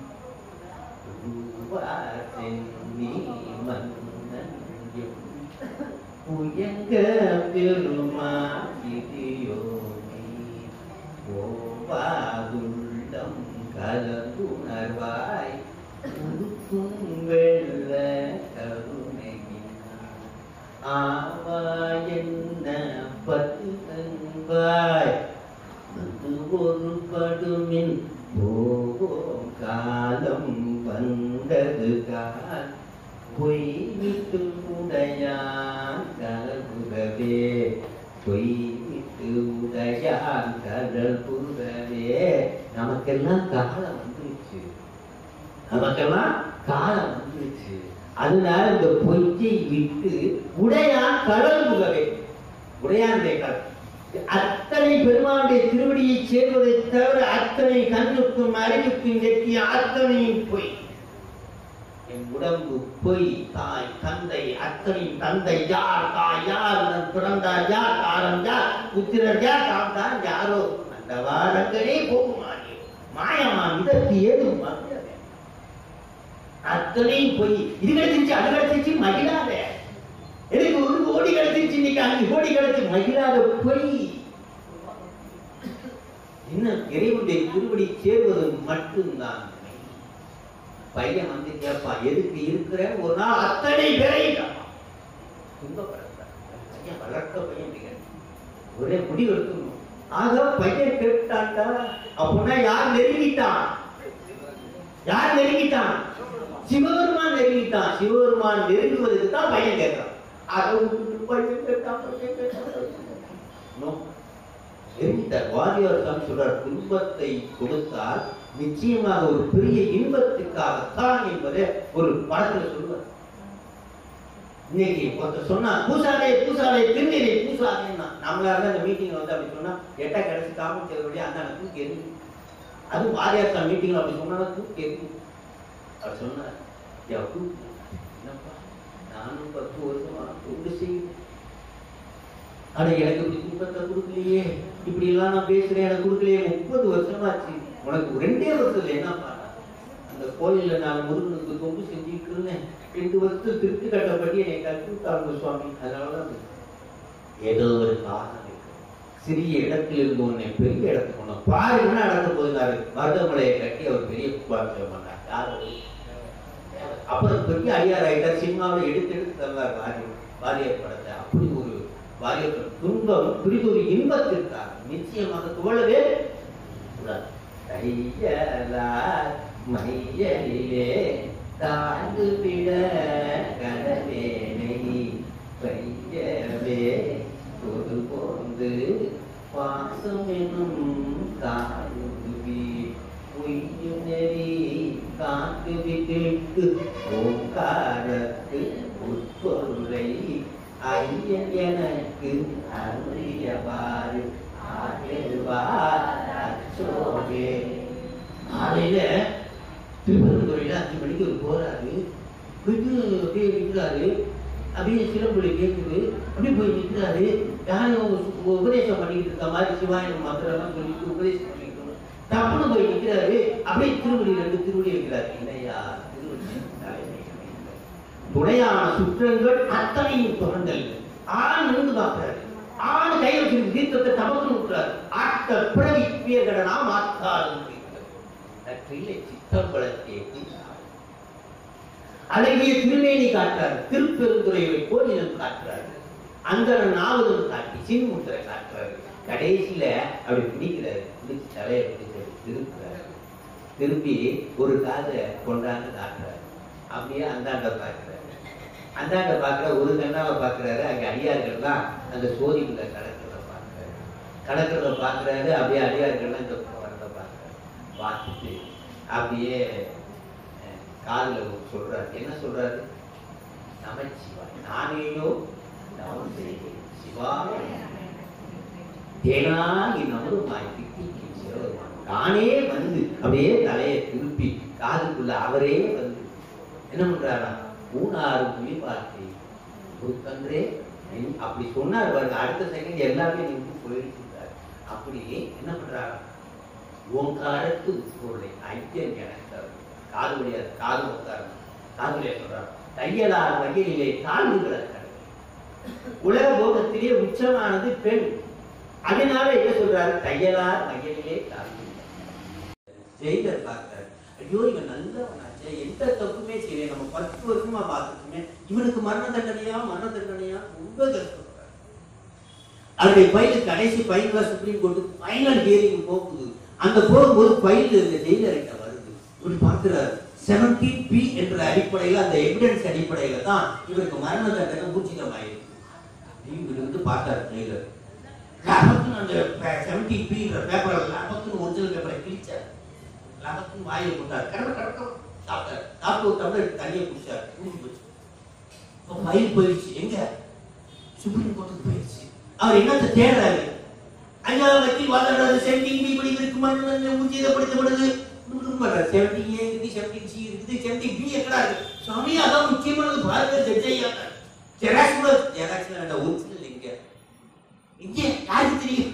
உயங்க பெருமாதியோனி ஓவாதுள்ளம் கலந்துணர்வாய் உருக்கும் வெள்ள கருணையினாய் ஆவாயென்ன பத்து தன்பாய் ஒரு படுமின் போவோம் காலம் வந்தது கால் பொய் விட்டு உடையான் கடல் புகவே பொய் விட்டு உடையான் கடல் புகவே. நமக்கெல்லாம் காலம் வந்துருச்சு, நமக்கெல்லாம் காலம் வந்துருச்சு. அதனால இந்த பொய்யை விட்டு உடையான் கடல் முகவே உடையானுடைய கடல் அத்தனை பெருமானுடைய திருவடியை சேர்வதை தவிர அத்தனை கண்ணுக்கும் அறிவுக்கும் எட்டிய அத்தனையும் பொய். என் உடம்பு பொய், தாய் தந்தை அத்தனை தந்தை யார், தாய் யார், பிறந்தார் யார், காரம் யார், புத்திரர் யார், தாம் தான் யாரோ அந்த வாரங்களே போகுமானே மாயமா இதற்கு ஏதும் அத்தனையும் பொய். இது கிடைச்சிருச்சு அது கிடைச்சிருச்சு மகிழாத, எனக்கு ஒரு கோடி கிடைச்சிருச்சு இன்னைக்கு அஞ்சு கோடி கிடைச்சு மகிழாத பொய். இன்னும் இறைவனுடைய திருவடி சேர்வது மட்டும்தான். பையன் வந்து கேட்பா எதுக்கு இருக்கிற ஒரு நாள் அத்தனை பேரையும் வளர்க்க பையன் ஒரே முடிவு எடுக்கணும். ஆக பையன் கேட்டான்டா அப்படின்னா யார் நெருங்கிட்டான், யார் நெருங்கிட்டான்? சிவபெருமான் நெருங்கிட்டான். சிவபெருமான் நெருங்குவதற்கு தான் பையன் கேட்கிறான். அதை விட்டுட்டு பையன் கேட்டான் பையன் கேட்டான் வாரியார் தான் சொல்றார், துன்பத்தை கொடுத்தால் நிச்சயமாக ஒரு பெரிய இன்பத்துக்காகத்தான் என்பதை ஒரு படத்துல சொல்லுவார். இன்னைக்கு ஒருத்தர் சொன்னா பூசாலே பூசாலே திருநீரை பூசாதேன்னா நம்மளா இருந்தா அந்த மீட்டிங்ல வந்து அப்படி சொன்னா எட்டா கிடைச்சி காமன் செய்யக்கூடிய அந்த தூக்கி எரிஞ்சு, அதுவும் வாரியார் தான் மீட்டிங்ல அப்படி சொன்னா தூக்கி எரிஞ்சு அவர் சொன்னார், என்னப்பா நானும் பத்து வருஷமா தொண்டு செய்யுது, ஆனா எனக்கு இப்படி துன்பத்தை கொடுக்கலையே, இப்படி எல்லாம் நான் பேசுறேன் எனக்கு கொடுக்கலையே, முப்பது வருஷமாச்சு, உனக்கு ரெண்டே வருஷத்துல என்ன பண்ண அந்த கோயில்ல நான் முருகனுக்கு தொண்டு செஞ்சுட்டு இருந்தேன், ரெண்டு வருஷத்துல திருப்தி கட்டப்பட்டு என்னை கற்று விட்டாங்க சுவாமி. அதனாலதான் ஏதோ ஒரு காரணம் இருக்கு, சிறிய இடத்துல இருந்து உன்னை பெரிய இடத்துக்கு ஒண்ணு பாருங்கன்னா நடந்து போயிருந்தாரு. மருதமலையை கட்டி அவர் பெரிய கும்பாபிஷேகம் பண்ணார். யாரு அப்புறம் பெரிய ஐயார் ஆயிட்டார். சினிமாவை எடுத்து எடுத்து தந்தார் வாரியர் வாரியர் படத்தை. அப்படி ஒரு வாரியர் துன்பம் பிரிதொரு இன்பத்திற்காக நிச்சயமாக துவளவே கூடாது. மையிலே தாழ்ந்து விட கடவேனை கையவே ஒரு போந்து பாசம் எனும் காயுவி உயிர் நெறி காட்டு விட்டு ஓங்காரத்து உட்பொருளை ஐயன் எனக்கு அறியவாறு ஆகியவாரே. காலையில திருப்பரங்குறையில அஞ்சு மணிக்கு ஒரு போறாரு, போயிட்டு அப்படியே நிற்கிறாரு, அப்படியே சிலம்பொலி கேட்குது, அப்படி போய் நிற்கிறாரு. யாரும் உபதேசம் பண்ணிக்கிட்டு இருக்க மாதிரி சிவாயன் மந்திரம் சொல்லிட்டு உபதேசம் பண்ணிட்டு தப்புன்னு போய் நிற்கிறாரு. அப்படியே திருவடி ரெண்டு திருவடி இருக்கிறாரு. இல்லையா துணையான சுற்றங்கள் அத்தனையும் தொடர்ந்தல் ஆண் இருந்து பார்க்கிறாரு. ஆண் கையில் வச்சிருக்க தீர்த்தத்தை தமக்கு விட்டுறாரு. ஆட்ட பிறவி பியகடனா மாத்தாள் சித்தம்பலத்தை அழகிய திருமேனி காட்டுறாரு. திருப்பெருந்துறையை கோயிலும் காட்டுறாரு. அந்த நாவலும் காட்டி சின்முத்திரை காட்டுறாரு. கடைசியில அப்படி பிடிக்கிறாரு. பிடிச்சு தலையை பிடிச்சாரு, திருப்புறாரு. திருப்பி ஒரு காதை கொண்டாந்து காட்டுறாரு. அப்படியே அந்தாண்ட பார்க்கிறாரு. அந்தாண்ட பார்க்கிற ஒரு கண்ணாவை பார்க்கிறாரு. அங்க அடியார்கள் தான் அந்த சோதிக்குள்ள கடக்கிறத பார்க்கிறாரு. கடக்கிறத பார்க்கிறாரு. அப்படியே அடியார்கள்லாம் இந்த வரத பார்க்கிறாரு. பார்த்துட்டு அப்படியே காதுல சொல்றாரு. என்ன சொல்றாரு? நமச்சிவாய் நானேயோ நவம் செய்தேன் சிவா தேனாகி நவருமாய் திட்டி சிவருமான் தானே வந்து அப்படியே தலையை திருப்பி காதுக்குள்ள அவரே வந்து என்ன பண்றாரா? மூணாறு புலி பார்த்து கன்றே அப்படி சொன்னார் பாருங்க. அடுத்த செகண்ட் எல்லாமே நின்று போயிட்டு இருந்தாரு. அப்படி என்ன பண்றாரா? ஓங்காரத்து பொருளை ஐயன் எனக்கு காது முடியாது, காது உட்காரு காதுலையா சொல்றாரு. தையலார் வகையிலே கால்களை உலக போகத்திலே உச்சமானது பெண். அதனால என்ன சொல்றாரு? தையலார் வகையிலே காது ஜெயிலர் பார்க்கிறார். ஐயோ இவன் நல்லவனாச்சே, எந்த தப்புமே செய்யல, நம்ம பத்து வருஷமா பார்த்துட்டுமே இவனுக்கு மரண தண்டனையா மரண தண்டனையா ரொம்ப கஷ்டப்படுறாரு. அவருடைய பையன் கடைசி பையன்ல சுப்ரீம் கோர்ட்டு ஃபைனல் ஹியரிங் போகுது. அந்த போகும்போது பையன் இந்த ஜெயிலர்கிட்ட வருது. இப்படி பார்க்கிறார். செவன்டீன் பி என்ற அடிப்படையில் அந்த எவிடன்ஸ் அடிப்படையில தான் இவருக்கு மரண தண்டனை ஊர்ஜிதமாயிருக்கு. இவர் வந்து பார்த்தார் ஜெயிலர். அந்த செவன்டீன் பி என்ற பேப்பரை ஒரிஜினல் பேப்பரை கிழிச்சார். லபத்துன்னு வாயை போட்டார். கடமை கடக்க சாப்பிட்டார். சாப்பிட்டு ஒரு டம்ளர் தண்ணியை குடிச்சார். குடிச்சு போச்சு. ஃபைல் போயிடுச்சு. எங்க? சுப்ரீம் கோர்ட்டுக்கு போயிடுச்சு. அவர் என்னத்தை தேடுறாரு? அங்க வக்கீல் வாதாடுறாரு. செவன்டீன் பி படி இருக்குமான்னு ஊர்ஜிதப்படுத்தப்படுது. செவன்டீன் ஏ இருக்குது, செவன்டீன் சி இருக்குது, செவன்டீன் பி எக்கடா இருக்கு? சாமி அதான் முக்கியமானது பாருங்க. ஜட்ஜையா ஜெராக்ஸ் கூட ஜெராக்ஸ்ல வேண்டாம், ஒரிஜினல் இங்க இங்க யாருக்கு தெரியும்?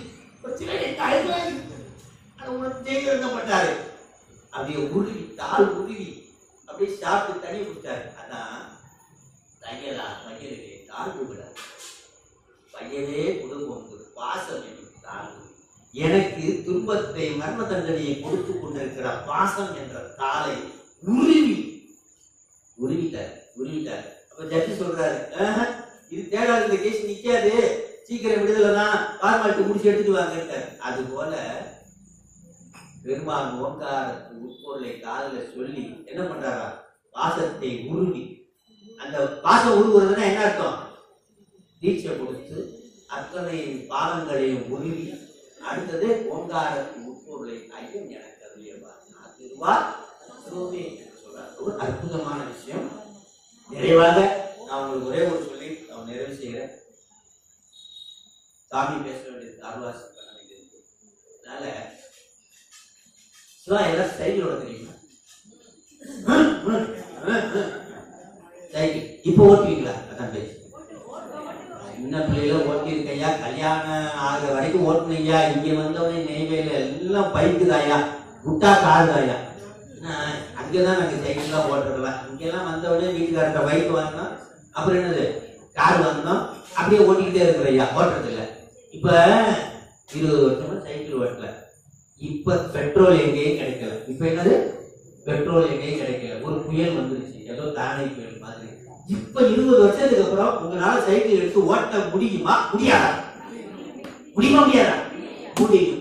பட்டாரு அப்படியே உருவி தாள் உருவி அப்படியே சாப்பிட்டு தண்ணி குடித்தாரு. அதான் தங்கலா பையனுக்கு தாள் கூப்பிடாது. பையனே குடும்பம் பாசம் தாள். எனக்கு துன்பத்தை மரண தண்டனையை கொடுத்து கொண்டிருக்கிற பாசம் என்ற தாளை உருவி உருவிட்டார் உருவிட்டார். அப்ப ஜட்ஜி சொல்றாரு, இது தேடாத, இந்த கேஸ் நிக்காது, சீக்கிரம் விடுதலை தான், ஃபார்மாலிட்டி முடிச்சு எடுத்துட்டு வாங்க. அது போல பெருமான் ஓங்காரத்து உட்பொருளை காதல சொல்லி என்ன பண்றாரா? பாசத்தை உருவி. அந்த பாசம் உருவுறதுன்னா என்ன அர்த்தம்? தீட்சை கொடுத்து அத்தனை பாலங்களையும் உருவி அடுத்தது ஓங்காரத்து உட்பொருளை ஐயம் எனக்கு அதுவார் சொல்றார். ஒரு அற்புதமான விஷயம். நிறைவாக நான் உங்களுக்கு ஒரே ஒரு சொல்லி நான் நிறைவு செய்கிறேன். சாமி பேச வேண்டியது அருள்வாசி பண்ண வேண்டியது. அதனால எல்லாம் சைக்கிளோட தெரியுமா? சைக்கிள் இப்ப ஓட்டுவீங்களா? அதான் பேசு. சின்ன பிள்ளையில ஓட்டிருக்கையா, கல்யாணம் ஆகிற வரைக்கும் ஓட்டுனீங்க. இங்க வந்தவனே நெய்வேல எல்லாம் பைக்கு தாயா, குட்டா கார் தாயா. அங்கதான் நாங்க சைக்கிள் எல்லாம் ஓட்டுறதுலாம். இங்கெல்லாம் வந்தவனே வீட்டுக்காரட்ட பைக் வாங்கினோம், அப்புறம் என்னது கார் வாங்கினோம், அப்படியே ஓட்டிக்கிட்டே இருக்கிறையா, ஓட்டுறது இல்லை. இப்ப இருபது வருஷமா சைக்கிள் ஓட்டல. இப்ப பெட்ரோல் எங்கேயும் கிடைக்கல. இப்ப என்னது? பெட்ரோல் எங்கேயும் கிடைக்கல. ஒரு புயல் வந்துருச்சு, ஏதோ தானே புயல் மாதிரி. இப்ப இருபது வருஷத்துக்கு அப்புறம் உங்களால சைக்கிள் எடுத்து ஓட்ட முடியுமா? முடியாதா? முடியுமா? முடியாதா? முடியும்.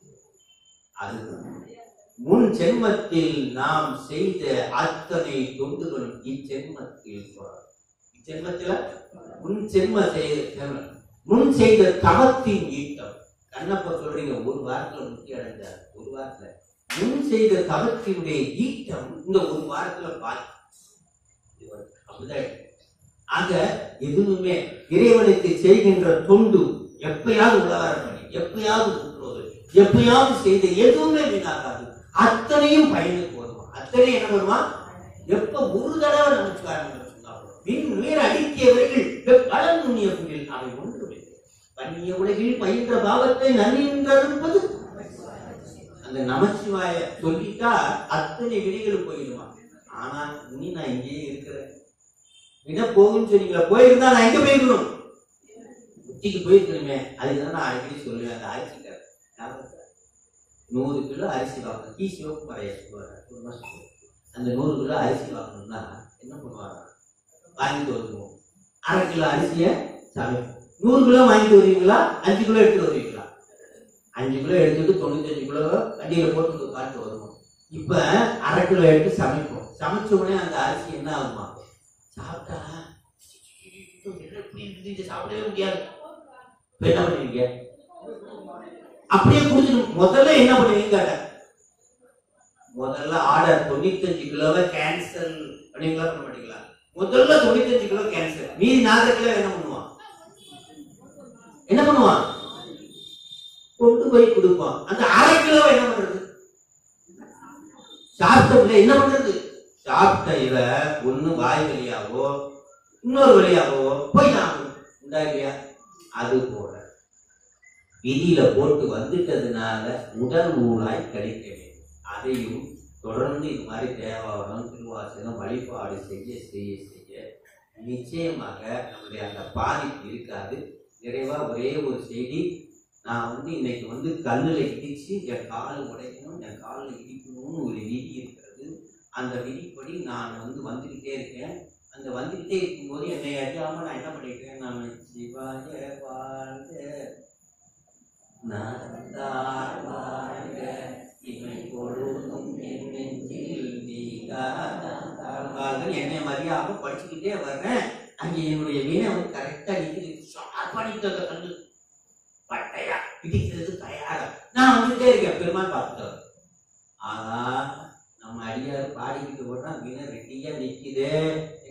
அது முன் ஜென்மத்தில் நாம் செய்த அத்தனை தொண்டுகளும் இச்சென்மத்தில் இச்சென்மத்தில முன் ஜென்ம செய்த முன் செய்த தவத்தின் ஈட்டம். கண்ணப்ப சொல்றீங்க ஒரு வாரத்துல முக்கிய அடைஞ்சார். ஒரு வாரத்துல முன் செய்த தவத்தினுடைய ஈட்டம் இந்த ஒரு வாரத்துல பார்த்து அப்படிதான். ஆக எதுவுமே இறைவனுக்கு செய்கின்ற தொண்டு எப்பயாவது உலகாரம் பண்ணி, எப்பயாவது முற்றுவது, எப்பயாவது செய்த எதுவுமே வீணாகாது. அத்தனையும் பயனுக்கு வருமா? அத்தனை என்ன வருமா? எப்ப ஒரு தடவை நமஸ்காரம் மின் நீர் அடிக்கியவர்கள் பலன் நுண்ணிய புகில் அவை ஒன்று பண்ணிய உலகில் பயின்ற பாவத்தை நன்றிருப்பது. அந்த நமச்சிவாய சொல்லிட்டா அத்தனை வினைகளும் போயிடுமா? ஆனா நீ நான் இங்கேயே இருக்கிறேன், வினை போகுன்னு சொன்னீங்களா? போயிருந்தா நான் எங்க போயிருக்கணும்? புத்திக்கு போயிருக்கணுமே. அதுதான் நான் அடிக்கடி சொல்லுவேன். அந்த அரிசிக்கார நூறு கிலோ அரிசி வாங்கணும். கீ சிவப்பு மறைய சொல்லுவாங்க. அந்த நூறு கிலோ அரிசி வாங்கணும்னா என்ன பண்ணுவாங்க? வாங்கிட்டு வருவோம். அரை கிலோ அரிசிய சமைப்போம். நூறு கிலோ வாங்கிட்டு வருவீங்களா? அஞ்சு கிலோ எடுத்துட்டு வருவீங்களா? அஞ்சு கிலோ எடுத்துட்டு தொண்ணூத்தஞ்சு கிலோ வண்டியில போட்டு காட்டு வருவோம். இப்ப அரை கிலோ எடுத்து சமைப்போம். சமைச்ச உடனே அந்த அரிசி என்ன ஆகுமா? சாப்பிட்டா சாப்பிடவே முடியாது. என்ன பண்ணுவீங்க? அப்படியே குடிச்சிடும். முதல்ல என்ன பண்ணுவீங்க? முதல்ல ஆர்டர் தொண்ணூத்தஞ்சு கிலோவை கேன்சல் பண்ணீங்களா? பண்ண மாட்டீங்களா? முதல்ல தொண்ணூத்தஞ்சு கிலோ கேன்சல். மீதி நாலு கிலோ என்ன பண்ணுவான்? என்ன பண்ணுவான்? கொண்டு போய் கொடுப்பான். அந்த அரை கிலோ என்ன பண்றது? சாப்பிட்ட என்ன பண்றது? சாப்பிட்ட இவ ஒண்ணு வாய் வழியாவோ இன்னொரு வழியாவோ போய் நான் உண்டாகியா. அது போல விதியில போட்டு வந்துட்டதுனால உடல் ஊழாய் கிடைக்க வேண்டும். அதையும் தொடர்ந்து இது மாதிரி தேவாவரம் திருவாசனம் வழிபாடு செய்ய செய்ய செய்ய நிச்சயமாக நம்முடைய அந்த பாதிப்பு இருக்காது. நிறைவா ஒரே ஒரு செய்தி. நான் வந்து இன்னைக்கு வந்து கல்லுல இடிச்சு என் காலை உடைக்கணும், என் காலில் இடிக்கணும்னு ஒரு விதி இருக்கிறது. அந்த விதிப்படி நான் வந்து வந்துக்கிட்டே இருக்கேன். அந்த வந்துக்கிட்டே இருக்கும்போது என்னை அறியாம நான் என்ன பண்ணிட்டேன்? நான் சிவாய வாழ்க வாழ்க இமை பொழுதும் என்னை மரியாதை படிச்சுக்கிட்டே வர்றேன். அங்க என்னுடைய வீணை வந்து கரெக்டா நிற்குது. ஷார்ப்பானிட்டு கண்டு பட்டையா இடிக்கிறது தயாரா நான் வந்துட்டே இருக்கேன். பெருமாள் பார்த்துட்டு ஆனா நம்ம அடியாரு பாடிக்கிட்டு போடுறா வீணை ரெட்டியா நிற்குது.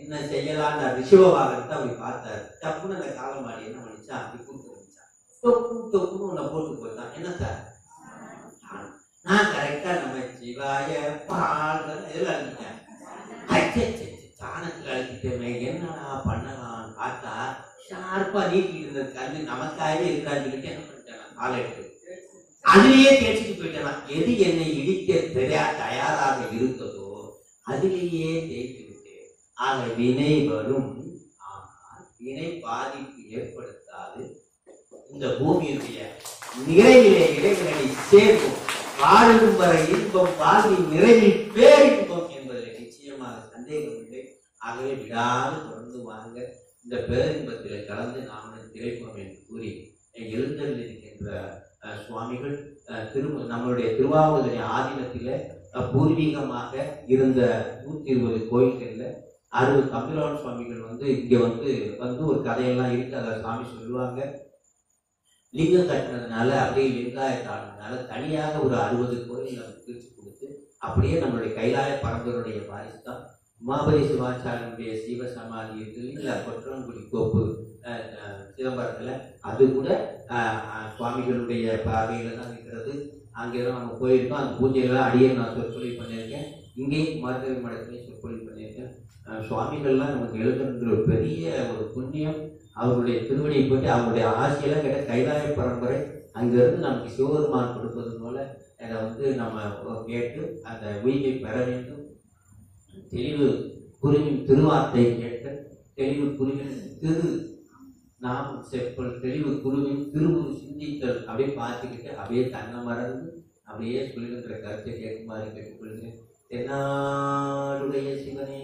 என்ன செய்யலான்னு ரிஷப வாகனத்தை அப்படி பார்த்தாரு. டப்புன்னு அந்த காலமாடி என்ன பண்ணிச்சா அப்படி கூப்பிட்டு வந்துச்சான். டொப்பு டொப்புன்னு உன்னை போட்டு போயிட்டான். என்ன சார் நான் கரெக்டா நம்ம சிவாய பால் இதெல்லாம் அழுத்திட்டேன். சாணத்துல அழுத்திட்டேன். என்னடா பண்ணலாம் பார்த்தா ஷார்ப்பா நீட்டிட்டு இருந்த கண்ணு நமக்காகவே இருக்கான்னு சொல்லிட்டு என்ன பண்ணிட்டேன் காலை எடுத்து அதிலேயே தேய்ச்சிட்டு போயிட்டேன். எது என்னை இடிக்க தெரியா தயாராக இருக்கிறதோ அதிலேயே தேய்த்து விட்டேன். ஆக வினை வரும், ஆனால் வினை பாதிப்பு ஏற்படுத்தாது. இந்த பூமியுடைய நிறைவிலே இறைவனை சேர்க்கும். வாழும் வரை இன்பம் வாழ்வின் நிறைவில் பேரின்பம் என்பதில் நிச்சயமாக சந்தேகம் இல்லை. ஆகவே விடாது தொடர்ந்து வாங்க. இந்த பேரின்பத்தில் கலந்து நாம திரைப்போம் என்று கூறி எழுந்தல் இருக்கின்ற சுவாமிகள் திரு நம்மளுடைய திருவாவூர் ஆதீனத்தில பூர்வீகமாக இருந்த நூத்தி இருபது கோயில்கள்ல அறுபது தம்பிரான் சுவாமிகள் வந்து இங்க வந்து வந்து ஒரு கதையெல்லாம் இருக்கு. அதை சுவாமி சொல்லுவாங்க. லிங்கம் கட்டினதுனால அப்படியே லிங்காயத்தானதுனால தனியாக ஒரு அறுபது கோயில் நமக்கு பிரித்து கொடுத்து அப்படியே நம்மளுடைய கைலாய பரம்பரையுடைய வாரிசு தான் உமாபதி சிவாச்சாரியனுடைய சீவ சமாதி இருக்குது இல்லை கொற்றங்குடி தோப்பு சிதம்பரத்தில். அது கூட சுவாமிகளுடைய பார்வையில் தான் இருக்கிறது. அங்கேதான் நம்ம போயிருக்கோம். அந்த பூஜையெல்லாம் அடியே நான் சொற்பொழிவு பண்ணியிருக்கேன். இங்கேயும் மார்கழி மடத்திலையும் சொற்பொழிவு பண்ணியிருக்கேன். சுவாமிகள்லாம் நமக்கு எழுதுன்ற பெரிய ஒரு புண்ணியம். அவருடைய திருவடியை போட்டு அவருடைய ஆசையெல்லாம் கேட்ட கைலாய பரம்பரை அங்கிருந்து நமக்கு சிவபெருமான் கொடுப்பது போல அதை வந்து நம்ம கேட்டு அந்த உயிரை பெற வேண்டும். தெளிவு குருவின் திருவார்த்தை கேட்டு தெளிவு குருவின் திரு நாம் செப்பல் தெளிவு குருவின் திருவுரு சிந்தித்தல் அப்படியே பார்த்துக்கிட்டு அப்படியே தன்னை மறந்து அப்படியே சொல்லுகின்ற கருத்தை கேட்குமாறு கேட்டுக்கொள்கிறேன். தென்னாடுடைய சிவனே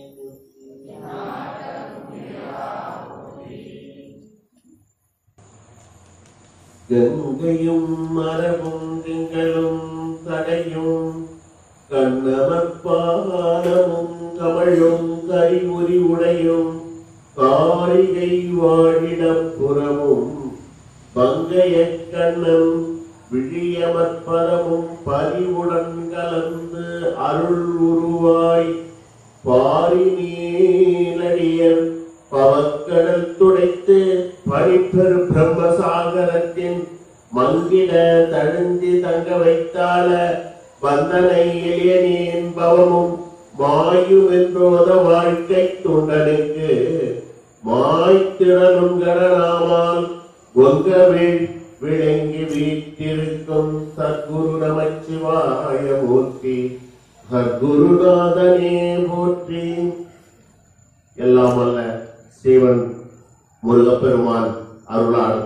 கங்கையும் மரபும் திங்களும் தடையும் கண்ணமற்பானமும் கமழும் கைமுறி உடையும் காரிகை வாழிடப்புறமும் பங்கைய கண்ணம் விழியமற்பதமும் பரிவுடன் கலந்து அருள் உருவாய் பாரி நீலடியர் பவக்கடல் துடைத்து பரிப்பெரு பிரம்மசாகரத்தின் மங்கிட தழுந்தி தங்க வைத்தால வந்தனை எளியனின் பவமும் மாயும் என்றோத வாழ்க்கை துண்டனுக்கு மாய்த்திடனுங்கடனாமால் ஒங்கவேள் விளங்கி வீட்டிருக்கும் சத்குரு நமச்சிவாய மூர்த்தி சத்குருநாதனே போற்றி. எல்லாம் அல்ல சிவன் முருகப்பெருமான் அருளால்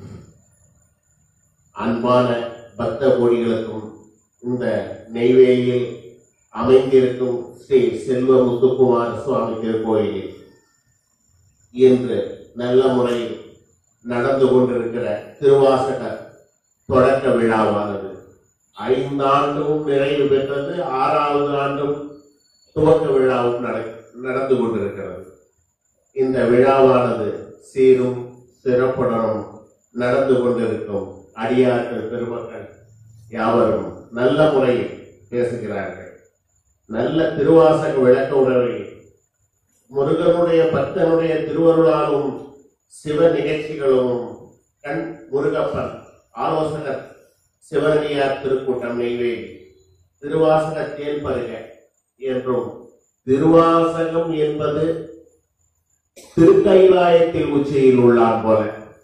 அன்பான பக்த கோடிகளுக்கும் இந்த நெய்வேலியில் அமைந்திருக்கும் ஸ்ரீ செல்வ முத்துக்குமார சுவாமி திருக்கோயிலில் இன்று நல்ல முறையில் நடந்து கொண்டிருக்கிற திருவாசக தொடக்க விழாவானது ஐந்தாண்டும் நிறைவு பெற்றது. ஆறாவது ஆண்டும் துவக்க விழாவும் நடந்து கொண்டிருக்கிறது. இந்த விழாவானது சீரும் சிறப்புடனும் நடந்து கொண்டிருக்கும் அடியார்கள் பெருமக்கள் யாவரும் நல்ல முறையில் பேசுகிறார்கள். நல்ல திருவாசக விளக்க உணவை முருகனுடைய பக்தனுடைய திருவருளாலும் சிவ நிகழ்ச்சிகளும் கண் முருகப்பன் ஆலோசகர் சிவனடியார் திருக்கூட்டம் நெய்வேலி திருவாசக தேன் பருக என்றும் திருவாசகம் என்பது திருக்கைலாயத்தில் உச்சியில் உள்ளார் போல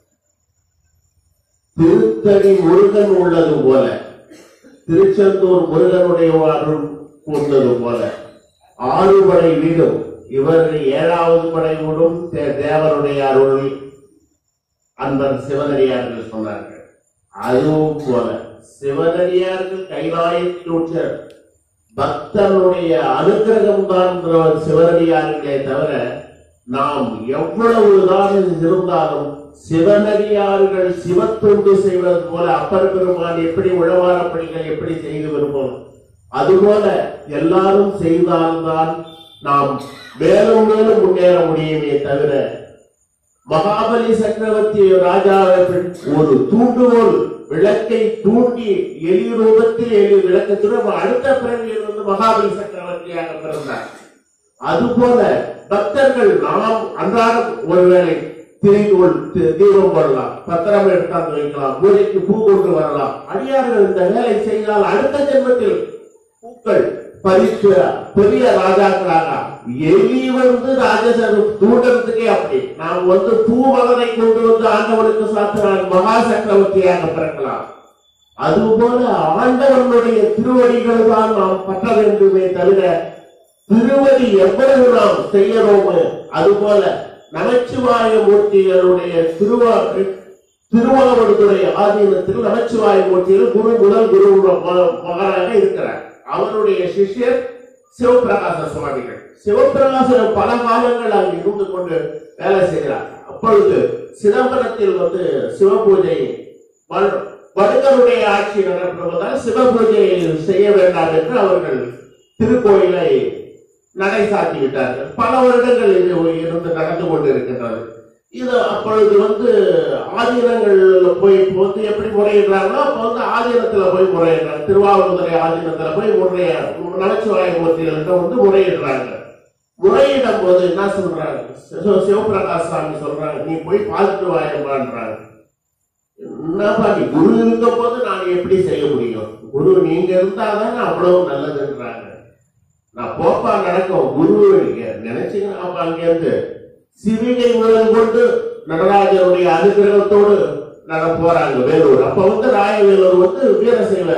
திருத்தணி முருகன் உள்ளது போல திருச்செந்தூர் முருகனுடைய அருள் கூர்ந்தது போல ஆறு படை வீடும் இவர்கள் ஏழாவது படை வீடும் தேவனுடைய அருள் அன்பர் சிவனடியார்கள் சொன்னார்கள். அதுவும் போல சிவனடியார்கள் கைலாயத்தில் உற்ற பக்தனுடைய அனுகிரகம் தான் சிவனடியார்களே தவிர நாம் எவ்வளவுதான் இருந்தாலும் சிவனடியார்கள் சிவத்தொண்டு செய்வது போல அப்பர் பெருமான் எப்படி உழவார பணிகள் எப்படி செய்து வருவோம் அதுபோல எல்லாரும் செய்தால்தான் நாம் மேலும் மேலும் முன்னேற முடியுமே தவிர மகாபலி சக்கரவர்த்தி ராஜாவை ஒரு தூண்டுகோல் விளக்கை தூண்டி எளிய ரூபத்தில் எளிய விளக்கத்துடன் அடுத்த பிறவியில் வந்து மகாபலி சக்கரவர்த்தியாக பிறந்தார். அதுபோல பக்தர்கள் நாம் அன்றாடம் ஒருவேளை திரிகோள் தீபம் போடலாம், பத்திரம் எடுத்தாந்து வைக்கலாம், பூஜைக்கு பூ கொண்டு வரலாம். அடியார்கள் இந்த வேலை செய்தால் அடுத்த ஜென்மத்தில் பூக்கள் பறித்து பெரிய ராஜாக்களாக எலி வந்து ராஜசர் தூண்டத்துக்கே அப்படி நாம் வந்து பூ மலரை கொண்டு வந்து ஆண்டவனுக்கு சாத்தினால் மகா சக்கரவர்த்தியாக பிறக்கலாம். அதுபோல ஆண்டவனுடைய திருவடிகள் தான் நாம் பற்ற வேண்டுமே தவிர திருவடி எவ்வளவு நாம் செய்யறோமோ அதுபோல நமச்சிவாய மூர்த்திகளுடைய திருவா திருவாவடுதுறை ஆதீனத்தில் நமச்சிவாய மூர்த்திகள் குரு முதல் குரு மகனாக இருக்கிறார். அவருடைய சிஷ்யர் சிவபிரகாச சுவாமிகள். சிவபிரகாசர் பல காலங்கள் அங்கு இருந்து கொண்டு வேலை செய்கிறார். அப்பொழுது சிதம்பரத்தில் வந்து சிவ பூஜை வடுகருடைய ஆட்சி நடப்பதால் சிவ பூஜை செய்ய வேண்டாம் என்று அவர்கள் திருக்கோயிலை நடை சாத்தி விட்டார்கள். பல வருடங்கள் இது இருந்து நடந்து கொண்டிருக்கின்றது. இது அப்பொழுது வந்து ஆதீனங்கள் போய் வந்து எப்படி முறையிடுறாங்களோ அப்ப வந்து ஆதீனத்துல போய் முறையிடுறாங்க. திருவாவூதுறை ஆதீனத்துல போய் முறைய நமச்சிவாய மூர்த்திகள்கிட்ட வந்து முறையிடுறாங்க. முறையிடும் போது என்ன சொல்றாங்க, சிவபிரகாஷ் சாமி சொல்றாங்க, நீ போய் பார்த்துட்டு வாயம்பான்றாங்க. என்னப்பா நீ குரு இருந்த போது நான் எப்படி செய்ய முடியும், குரு நீங்க இருந்தாதான் அவ்வளவு நல்லதுன்றாங்க. நான் போப்பா நடக்கும் குரு நினைச்சீங்கன்னா அப்ப அங்க இருந்து சிவிகை முதல் கொண்டு நடராஜருடைய அனுகிரகத்தோடு நட போறாங்க வேலூர். அப்ப வந்து ராயவேலூர் வந்து வீரசைவ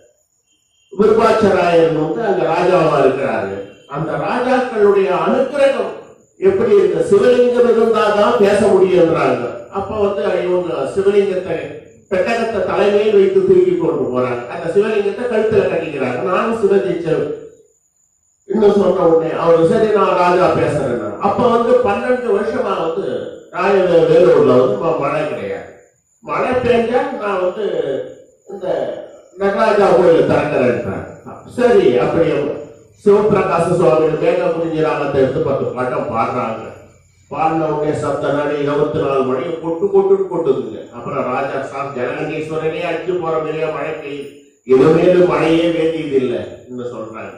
விருப்பாட்சராயர் வந்து அங்க ராஜாவா இருக்கிறாரு. அந்த ராஜாக்களுடைய அனுகிரகம் எப்படி இருக்கு, சிவலிங்கம் இருந்தாதான் பேச முடியும்ன்றாங்க. அப்ப வந்து இவங்க சிவலிங்கத்தை பெட்டகத்தை தலைமையில் வைத்து தூக்கி கொண்டு போறாங்க. அந்த சிவலிங்கத்தை கழுத்துல கட்டிக்கிறாங்க. நானும் சிவதீச்சர் இன்னும் சொன்ன உடனே அவரு சரி நான் ராஜா பேசுறேன். அப்ப வந்து பன்னெண்டு வருஷமா வந்து ராய வேலூர்ல வந்து மழை கிடையாது. மழை பெஞ்சா நான் வந்து இந்த நடராஜா கோயில திறக்கிறேன். சரி அப்படி சிவபிரகாச சுவாமி மேக புரிஞ்சு ராமத்தை எடுத்து பத்து பாட்டம் பாடுறாங்க. பாடின உடனே சப்த நாடு இருபத்தி நாலு மணி கொட்டு கொட்டுன்னு கொட்டுதுங்க. அப்புறம் ராஜா சார் ஜனகண்டீஸ்வரனே அடிச்சு போற மாதிரியா மழை பெய்யுது, இனிமேலு மழையே வேண்டியது இல்லை சொல்றாங்க.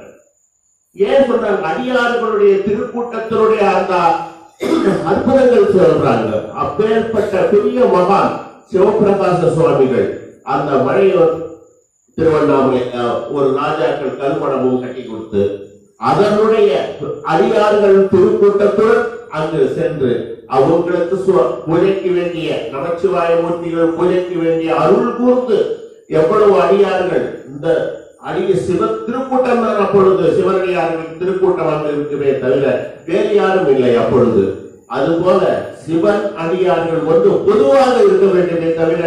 ஏன் சொல்றாங்க, அடியார்களுடைய திருக்கூட்டத்தினுடைய அந்த அற்புதங்கள் சொல்றாங்க. அப்பேற்பட்ட பெரிய மகான் சிவபிரகாச சுவாமிகள் அந்த மழையை திருவண்ணாமலை ஒரு ராஜாக்கள் கல்மணமும் கட்டி கொடுத்து அதனுடைய அடியார்கள் திருக்கூட்டத்துடன் அங்கு சென்று அவங்களுக்கு பூஜைக்கு வேண்டிய நமச்சிவாய மூர்த்திகள் பூஜைக்கு வேண்டிய அருள் கூர்ந்து எவ்வளவு அடியார்கள் இந்த அடிய சிவ திருக்கூட்டம் தான் அப்பொழுது சிவனடியார்கள் திருக்கூட்டம் அங்கு இருக்குமே தவிர வேறு யாரும் இல்லை அப்பொழுது. அதுபோல சிவன் அடியார்கள் வந்து பொதுவாக இருக்க வேண்டுமே தவிர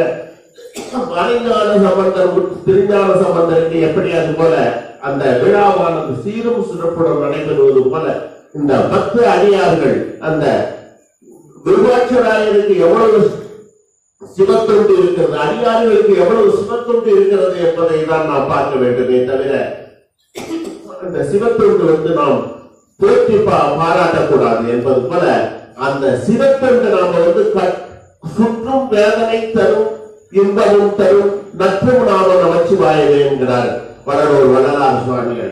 மறைஞான சம்பந்தர் திருஞான சம்பந்தருக்கு எப்படி அது போல அந்த விழாவானது சீரும் சிறப்புடன் நடைபெறுவது போல இந்த பத்து அடியார்கள் அந்த விருவாட்சராயருக்கு எவ்வளவு சிவத்தொண்டு இருக்கிறது, அடியார்களுக்கு எவ்வளவு சிவத்தொண்டு இருக்கிறது என்பதை தான் நாம் பார்க்க வேண்டுமே தவிர அந்த சிவத்தொண்டு வந்து நாம் போற்றி பாராட்டக்கூடாது என்பது போல அந்த சிவத்தொண்டு நாம வந்து சுற்றும் வேதனை தரும் இன்பமும் தரும் நட்பும் நாம நமச்சிவாயவே என்கிறார் வடலூர் வள்ளலார் சுவாமிகள்.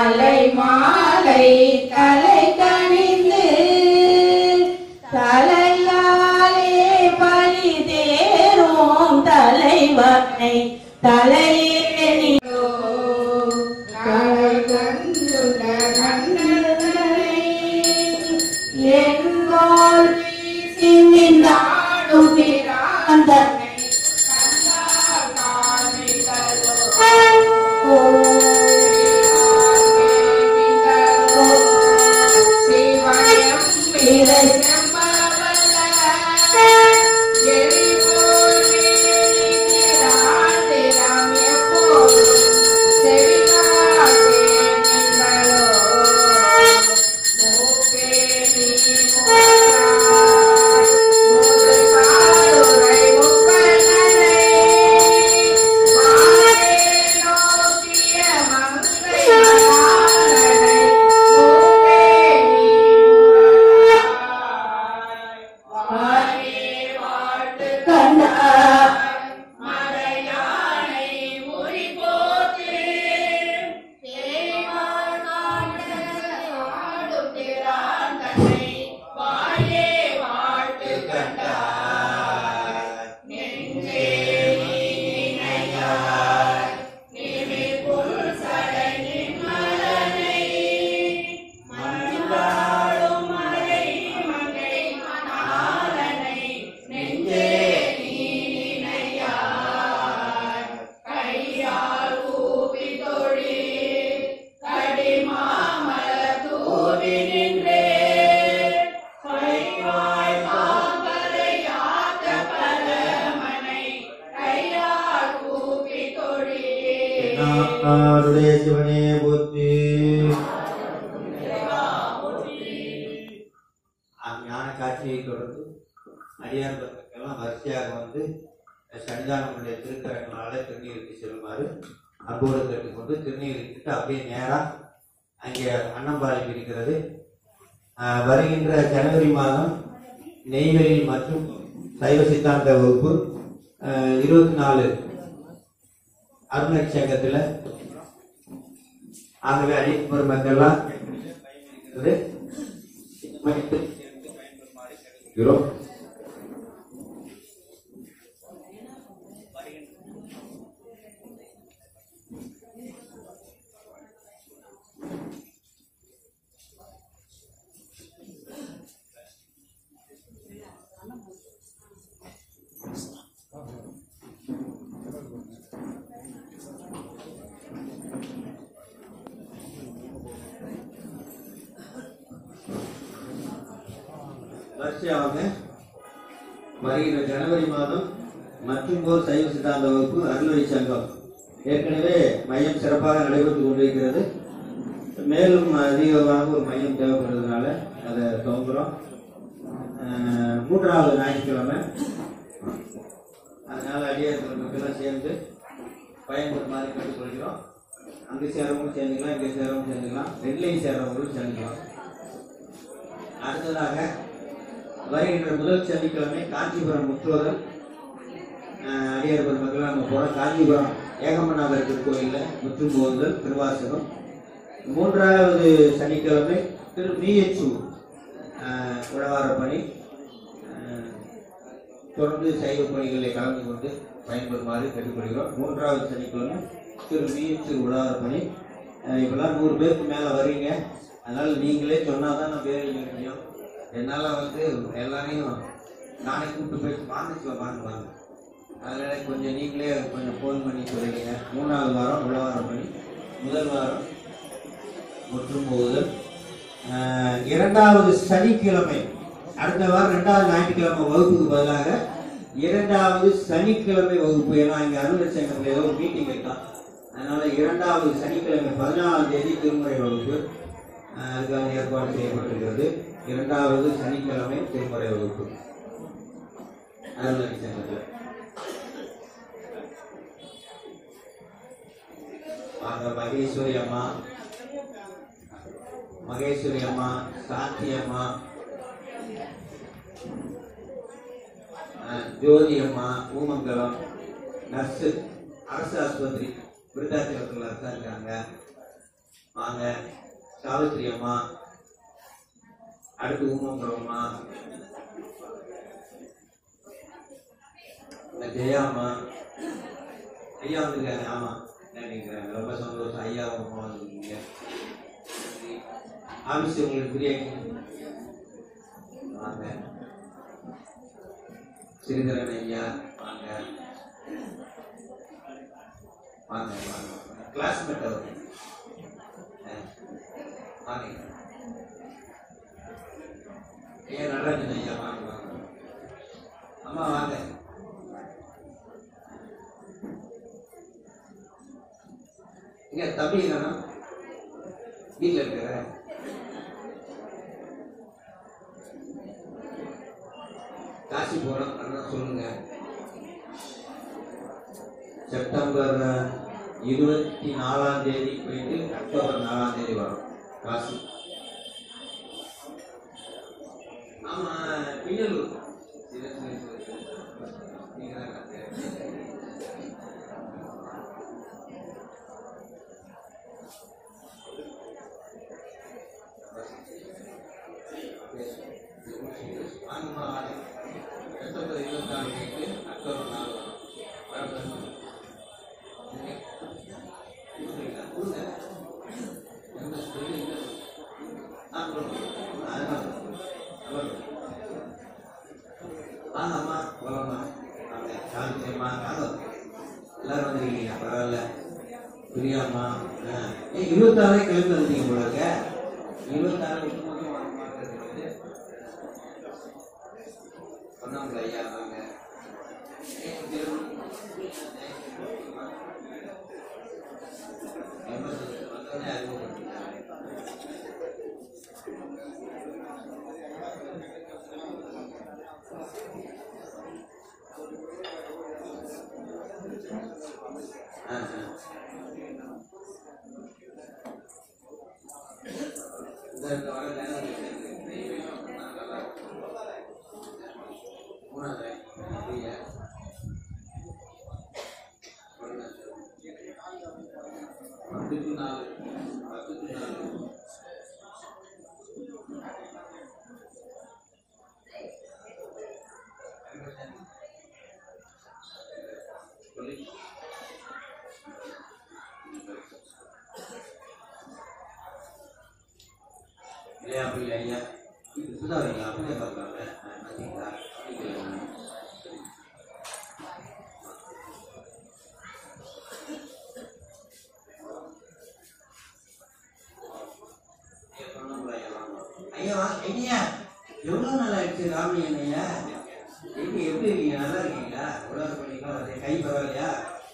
தலை ஞான காட்சியை தொடர்ந்து அடியார் பக்தர்களெல்லாம் வரிசையாக வந்து சன்னிதானங்களுடைய திருக்கரங்களால திருநீருக்கு செல்லுமாறு அன்போடு கேட்டுக்கொண்டு திருநீருக்கு அப்படியே நேராக அங்கே அன்னம்பாளையம் இருக்கிறது. வருகின்ற ஜனவரி மாதம் நெய்வேலி மற்றும் சைவ சித்தாந்த வகுப்பு இருபத்தி நாலு அருணச் சங்கத்தில் ஆகவே அடிப்பு பெருமக்கள்லாம் வரிசையாக வருகிற ஜனவரி மாதம் மற்றும் ஒரு சைவ சித்தாந்த வகுப்பு அருள்வழி சங்கம் ஏற்கனவே மையம் சிறப்பாக நடைபெற்றுக் கொண்டிருக்கிறது. மேலும் அதிகமாக ஒரு மையம் தேவைப்படுறதுனால அதை துவங்குறோம். மூன்றாவது ஞாயிற்றுக்கிழமை, அதனால அடியார்கள் மக்கள்லாம் சேர்ந்து பயன்படுமாறு கேட்டுக்கொள்கிறோம். அங்கே சேரவும் சேர்ந்துக்கலாம், இங்கே சேரவும் சேர்ந்துக்கலாம், ரெண்டுலையும் சேரவங்களும் சேர்ந்துக்கலாம். அடுத்ததாக வருகின்ற முதல் சனிக்கிழமை காஞ்சிபுரம் முற்றோதல் அடியார் பெருமக்கள் நம்ம போகிறோம். காஞ்சிபுரம் ஏகம்பநாதர் திருக்கோயிலில் முற்றும் போதுதல் திருவாசகம். மூன்றாவது சனிக்கிழமை திரு மீயச்சூர் உழவார பணி. தொடர்ந்து சைவ பணிகளில் கலந்து கொண்டு பயன்படுமாறு கேட்டுக்கொள்கிறோம். மூன்றாவது சனிக்கிழமை திரு மீயச்சூர் உழவார பணி. இப்பெல்லாம் நூறு பேருக்கு மேலே வரீங்க, அதனால் நீங்களே சொன்னால் தான் நான் பேர் எழுத முடியும். என்னால் வந்து எல்லாரையும் நானே கூப்பிட்டு போயிட்டு வாங்கிச்சுல வாங்க வாங்க அதனால் கொஞ்சம் நீங்களே கொஞ்சம் ஃபோன் பண்ணி சொல்லிடுங்க. மூணாவது வாரம் உழவாரம் பண்ணி, முதல் வாரம் முற்றும் போகுதல். இரண்டாவது சனிக்கிழமை, அடுத்த வாரம் ரெண்டாவது ஞாயிற்றுக்கிழமை வகுப்புக்கு பதிலாக இரண்டாவது சனிக்கிழமை வகுப்பு. ஏன்னா இங்கே அருள் சங்கத்தில் ஏதோ ஒரு மீட்டிங் இருக்கான், அதனால இரண்டாவது சனிக்கிழமை பதினாலாம் தேதி திருமுறை வகுப்பு அதுக்காக ஏற்பாடு செய்யப்பட்டிருக்கிறது. இரண்டாவது சனிக்கிழமை திருமுறை வகுப்பு அருள்வழி சங்கத்தில். மகேஸ்வரி அம்மா, மகேஸ்வரி அம்மா, சாந்தி அம்மா, ஜோதி அம்மா, ஊமங்கலம் நர்ஸு, அரசு ஆஸ்பத்திரி விருத்தாச்சலத்தில் இருக்காங்க வாங்க. சாவித்ரி அம்மா, அடுத்து ஊமங்கலம் அம்மா, ஜெயா அம்மா, ஐயா வந்துருக்காங்க. ஆமா நினைக்கிறேன், ரொம்ப சந்தோஷம். ஐயா அம்மா வந்துருக்கீங்க. ஆபீஸ் உங்களுக்கு பிரியாணி வாங்க. சிறிதரன் ஐயா வாங்க வாங்க வாங்க. கிளாஸ்மேட் அவர் வாங்க. ஐயா நடராஜன் ஐயா வாங்க வாங்க. அம்மா வாங்க. இங்க தம்பி தானா வீட்டில் இருக்கிற? காசி போறோம் சொல்லுங்க. செப்டம்பர் இருபத்தி நாலாம் தேதி போயிட்டு அக்டோபர் நாலாம் தேதி வரும் காசி. ஆமா பின்னலூர் நீங்க தான் எல்லாரும் வந்துருக்கீங்க. பரவாயில்ல. பிரியாமா இருபத்தாறு கிளம்பி வந்துட்டீங்க போல இருக்க. இருபத்தாறு சொன்னாங்களா ஐயா வாங்க. வந்தோடனே அறிமுகப்படுத்தினாங்க. இல்லையா அப்படி ஐயா இது சுதாரிங்களா அப்படியே பார்க்கலாம்ல பார்த்தீங்களா ஐயா ஐயா எவ்வளோ நாள் ஆயிடுச்சு ராமலிங்கன் ஐயா எங்க எப்படி இருக்கீங்க நல்லா இருக்கீங்களா உலக பண்ணிக்கலாம் வந்து கை பரவாயில்லையா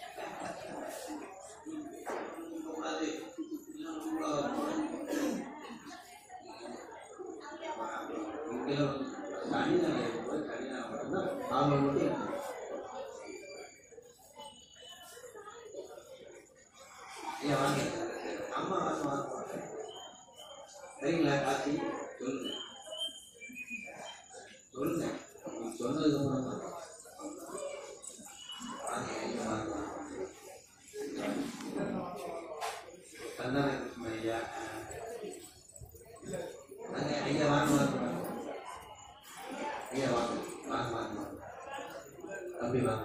வாங்க அம்மா வாங்க வாங்க சரிங்களா காட்சி சொல்லுங்க சொல்லுங்க நீங்க சொன்னது வாங்க வாங்க சந்தான கிருஷ்ணன் ஐயா வாங்க ஐயா வாங்க வாங்க ஐயா வாங்க வாங்க வாங்க அப்படி வாங்க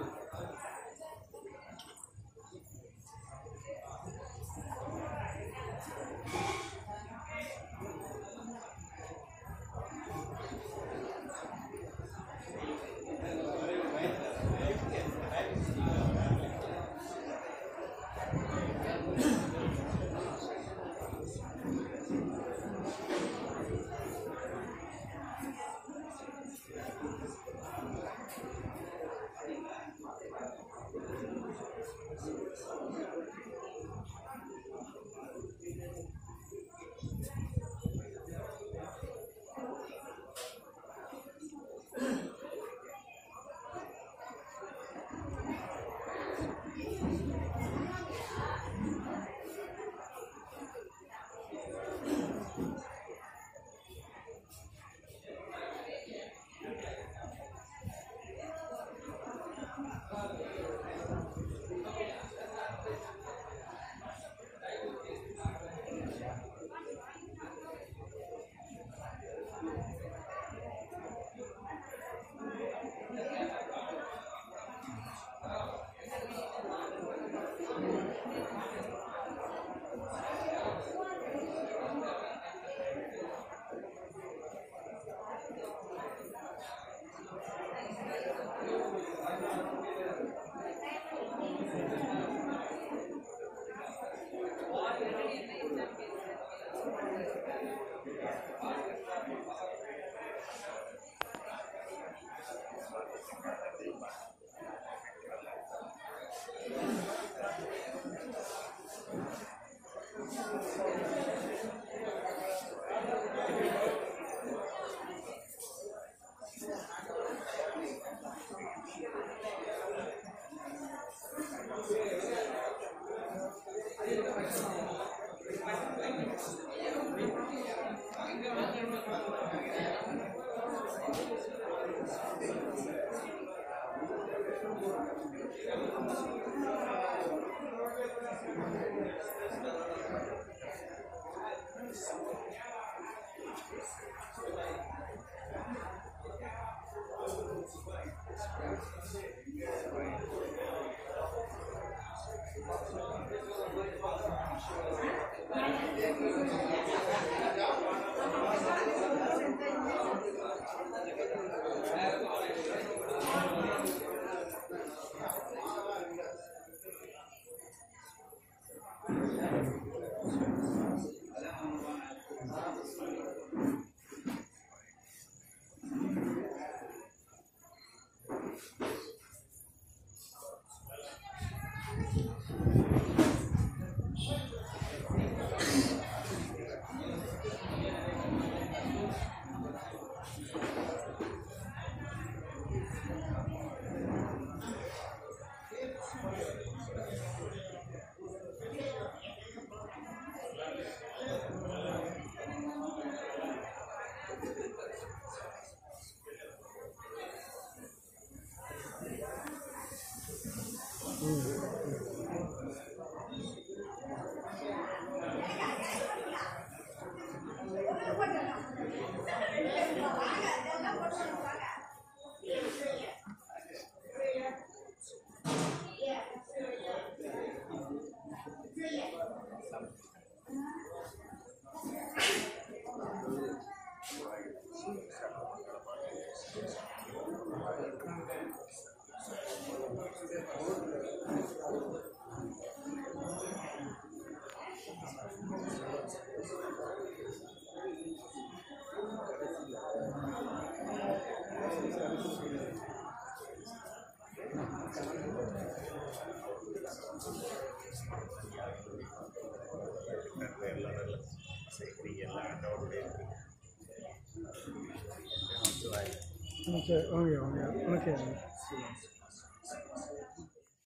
Okay, okay, okay, okay.